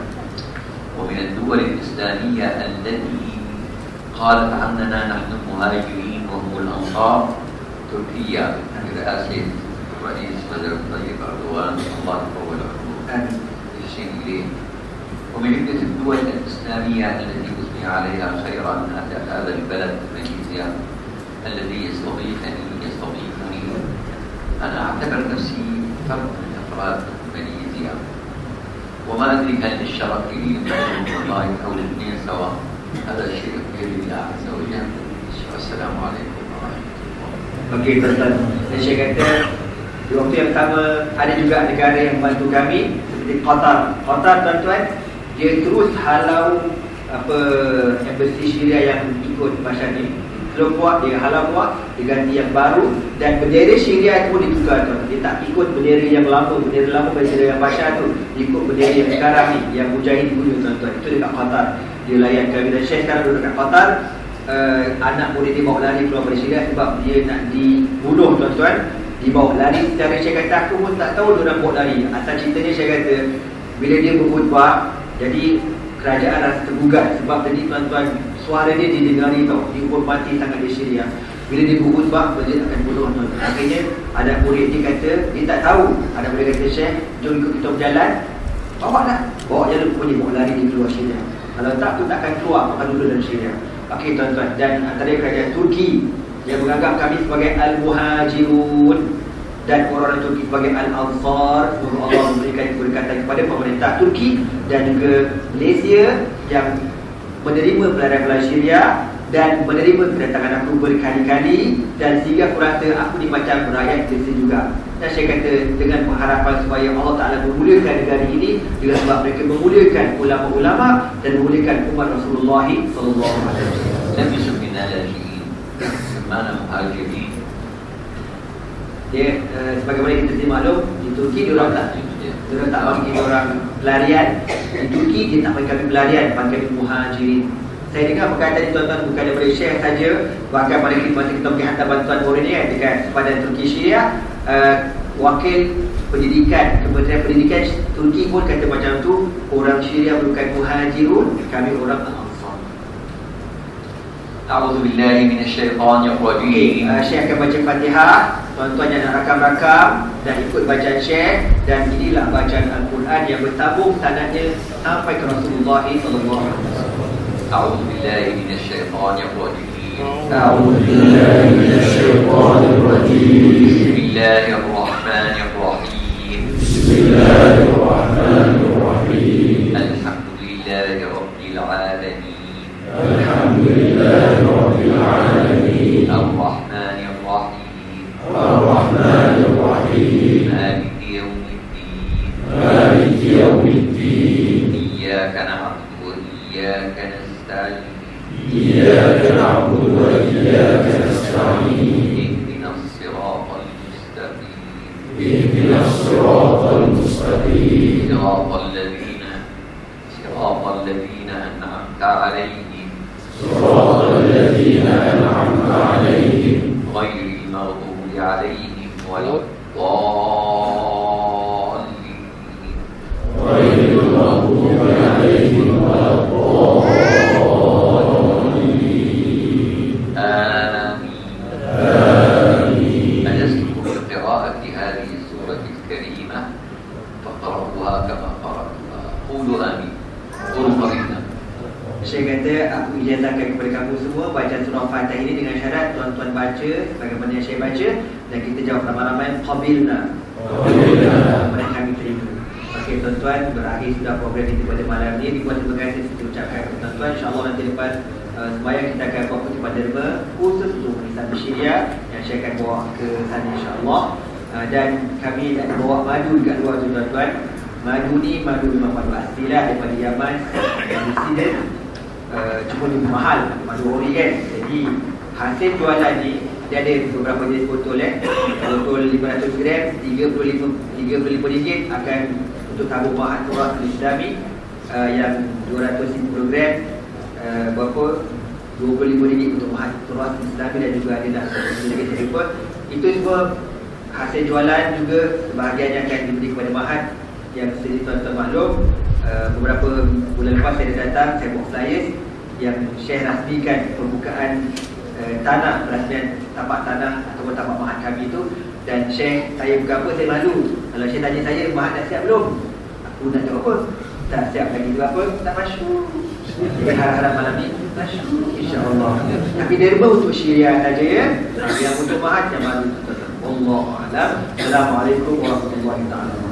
ومن الدول الإسلامية التي قالت عننا نحن المهاجرين وهم الأنصار تركيا برئاسة الرئيس رجب طيب أردوغان، الله يطول عمره يحسن إليه. ومن عدة الدول الإسلامية التي أثني عليها خيرا هذا البلد ماليزيا الذي يستضيفني يستضيفني. أنا أعتبر نفسي فرد من أفراد ماليزيا، وما أدري هل الشرف لي والله أو الاثنين سوا. هذا الشيء كبير لله عز وجل. والسلام عليكم ورحمة الله. Okey, tuan-tuan, saya kata Di waktu yang sama ada juga negara yang membantu kami seperti Qatar. Qatar tuan-tuan, dia terus halau apa embassy Syria yang ikut masa ni. Belum buat, dia halau buat, dia ganti yang baru, dan bendera Syria itu pun ditukar tuan. Dia tak ikut bendera yang lama, bendera lama bendera yang Bashar tu, dia ikut bendera yang sekarang ni, yang Mujahid guna tuan-tuan. Itu dekat Qatar. Dia layan kami, dan Syekh sekarang duduk dekat Qatar. uh, Anak murid dia bawa lari keluar dari Syria sebab dia nak dibunuh tuan-tuan. Dibawa lari, secara Syekh kata aku pun tak tahu dia nak bawa lari. Asal ceritanya Syekh kata bila dia berkhutbah, jadi kerajaan rasa tergugat sebab tadi tuan-tuan suara dia didengari tau, dihukum mati sangat di Syria. Bila dia berkhutbah, masjid akan bunuh tuan. Akhirnya ada murid dia kata, dia tak tahu. Ada murid kata, Syekh, jom ikut kita berjalan. Bawa lah, bawa jalan punya bawa lari dia keluar Syria. Kalau tak tu takkan keluar, akan dulu dari Syria. Okey tuan-tuan, dan antara kerajaan Turki yang menganggap kami sebagai Al-Muhajirun dan orang-orang Turki sebagai Al-Ansar. Semoga Allah memberikan keberkatan kepada pemerintah Turki dan juga Malaysia yang menerima pelayaran-pelayaran Syria dan menerima kedatangan aku berkali-kali, dan sehingga aku rasa aku ni macam rakyat Malaysia juga. Dan saya kata dengan pengharapan supaya Allah Ta'ala memuliakan negara ini dengan sebab mereka memuliakan ulama-ulama dan memuliakan umat Rasulullah sallallahu alaihi wasallam. لم يسمنا لاجئين سمانا مهاجرين. Dia uh, sebagaimana kita sedia maklum, di Turki dia orang tak dia orang tak bagi kita orang pelarian. Di Turki dia tak bagi kami pelarian, bagi kami muhajirin. Saya dengar perkataan ini tuan-tuan bukan daripada Syekh saja, bahkan pada masa kita pergi hantar bantuan hari ni dekat kepada Turki Syria, uh, wakil pendidikan Kementerian Pendidikan Turki pun kata macam tu, orang Syria bukan muhajirun, kami orang Ansar. أعوذ بالله من الشيطان الرجيم. Uh, Syekh akan baca Fatihah, tuan-tuan yang nak rakam-rakam dan ikut bacaan Syekh, dan inilah bacaan Al-Quran yang bersambung sanadnya sampai ke Rasulullah sallallahu alaihi wasallam. أعوذ بالله من الشيطان الرجيم. أعوذ بالله من الشيطان الرجيم. بسم الله الرحمن الرحيم. بسم الله الرحمن الرحيم. الحمد لله رب العالمين. الحمد لله رب العالمين. الرحمن الرحيم. الرحمن الرحيم. مالك يوم الدين. مالك يوم الدين. إياك نعبد وإياك نستعين. إياك نعبد وإياك نستعين. اهدنا الصراط المستقيم. اهدنا الصراط المستقيم. صراط الذين صراط الذين أنعمت عليهم صراط الذين أنعمت عليهم غير المغضوب عليهم ولا الضالين. غير المغضوب عليهم ولا الضالين. آمين. آمين. أجزتكم بقراءة هذه السورة الكريمة فاقرأوها كما قرأتها. قولوا آمين. قولوا قريبا. Syekh kata, aku ijazahkan kepada kamu semua baca surah Fatihah ini dengan syarat tuan-tuan baca bagaimana yang Syekh baca, dan kita jawab ramai-ramai qabilna. Qabilna. Kami terima. Okey tuan-tuan, berakhir sudah program kita pada malam ini. Dibuat terima kasih kita ucapkan kepada tuan-tuan. InsyaAllah nanti lepas uh, sembahyang kita akan buat khutbah derma khusus untuk Islam Syria yang Syekh akan bawa ke sana insyaAllah. uh, Dan kami nak bawa madu dekat luar tu tuan-tuan. Madu ni madu memang madu asli lah daripada Yaman, madu sidr. Uh, cuma dia mahal, madu ori kan. Jadi hasil jualan ni dia ada beberapa jenis botol eh. Botol lima ratus gram tiga puluh lima ringgit akan untuk tabung Ma'had Turath Islami. uh, Yang dua ratus lima puluh gram uh, berapa? dua puluh lima ringgit untuk Ma'had Turath Islami, dan juga ada nak sedikit telefon. Itu semua hasil jualan, juga sebahagiannya akan diberi kepada Ma'had. Yang seperti tuan-tuan maklum, uh, beberapa bulan lepas saya datang, saya buat flyers yang Syekh rasmikan pembukaan uh, tanah, perasmian tapak tanah ataupun tapak Ma'had kami itu. Dan Syekh, saya bukan apa, saya malu. Kalau Syekh tanya saya, Ma'had dah siap belum? Aku nak jawab apa? Tak siap lagi tu apa? Tak masyur. Jadi harap-harap malam ni masyur, insyaAllah. Tapi derma untuk Syria saja ya. Yang untuk Ma'had yang malu tu tuan-tuan. Wallahu'alam. Assalamualaikum warahmatullahi wabarakatuh.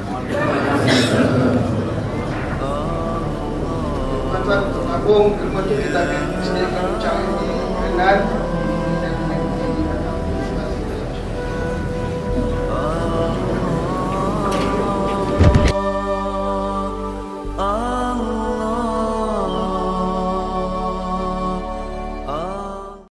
Tuan-tuan, untuk tabung ilmu tu kita akan sediakan ucapan kenan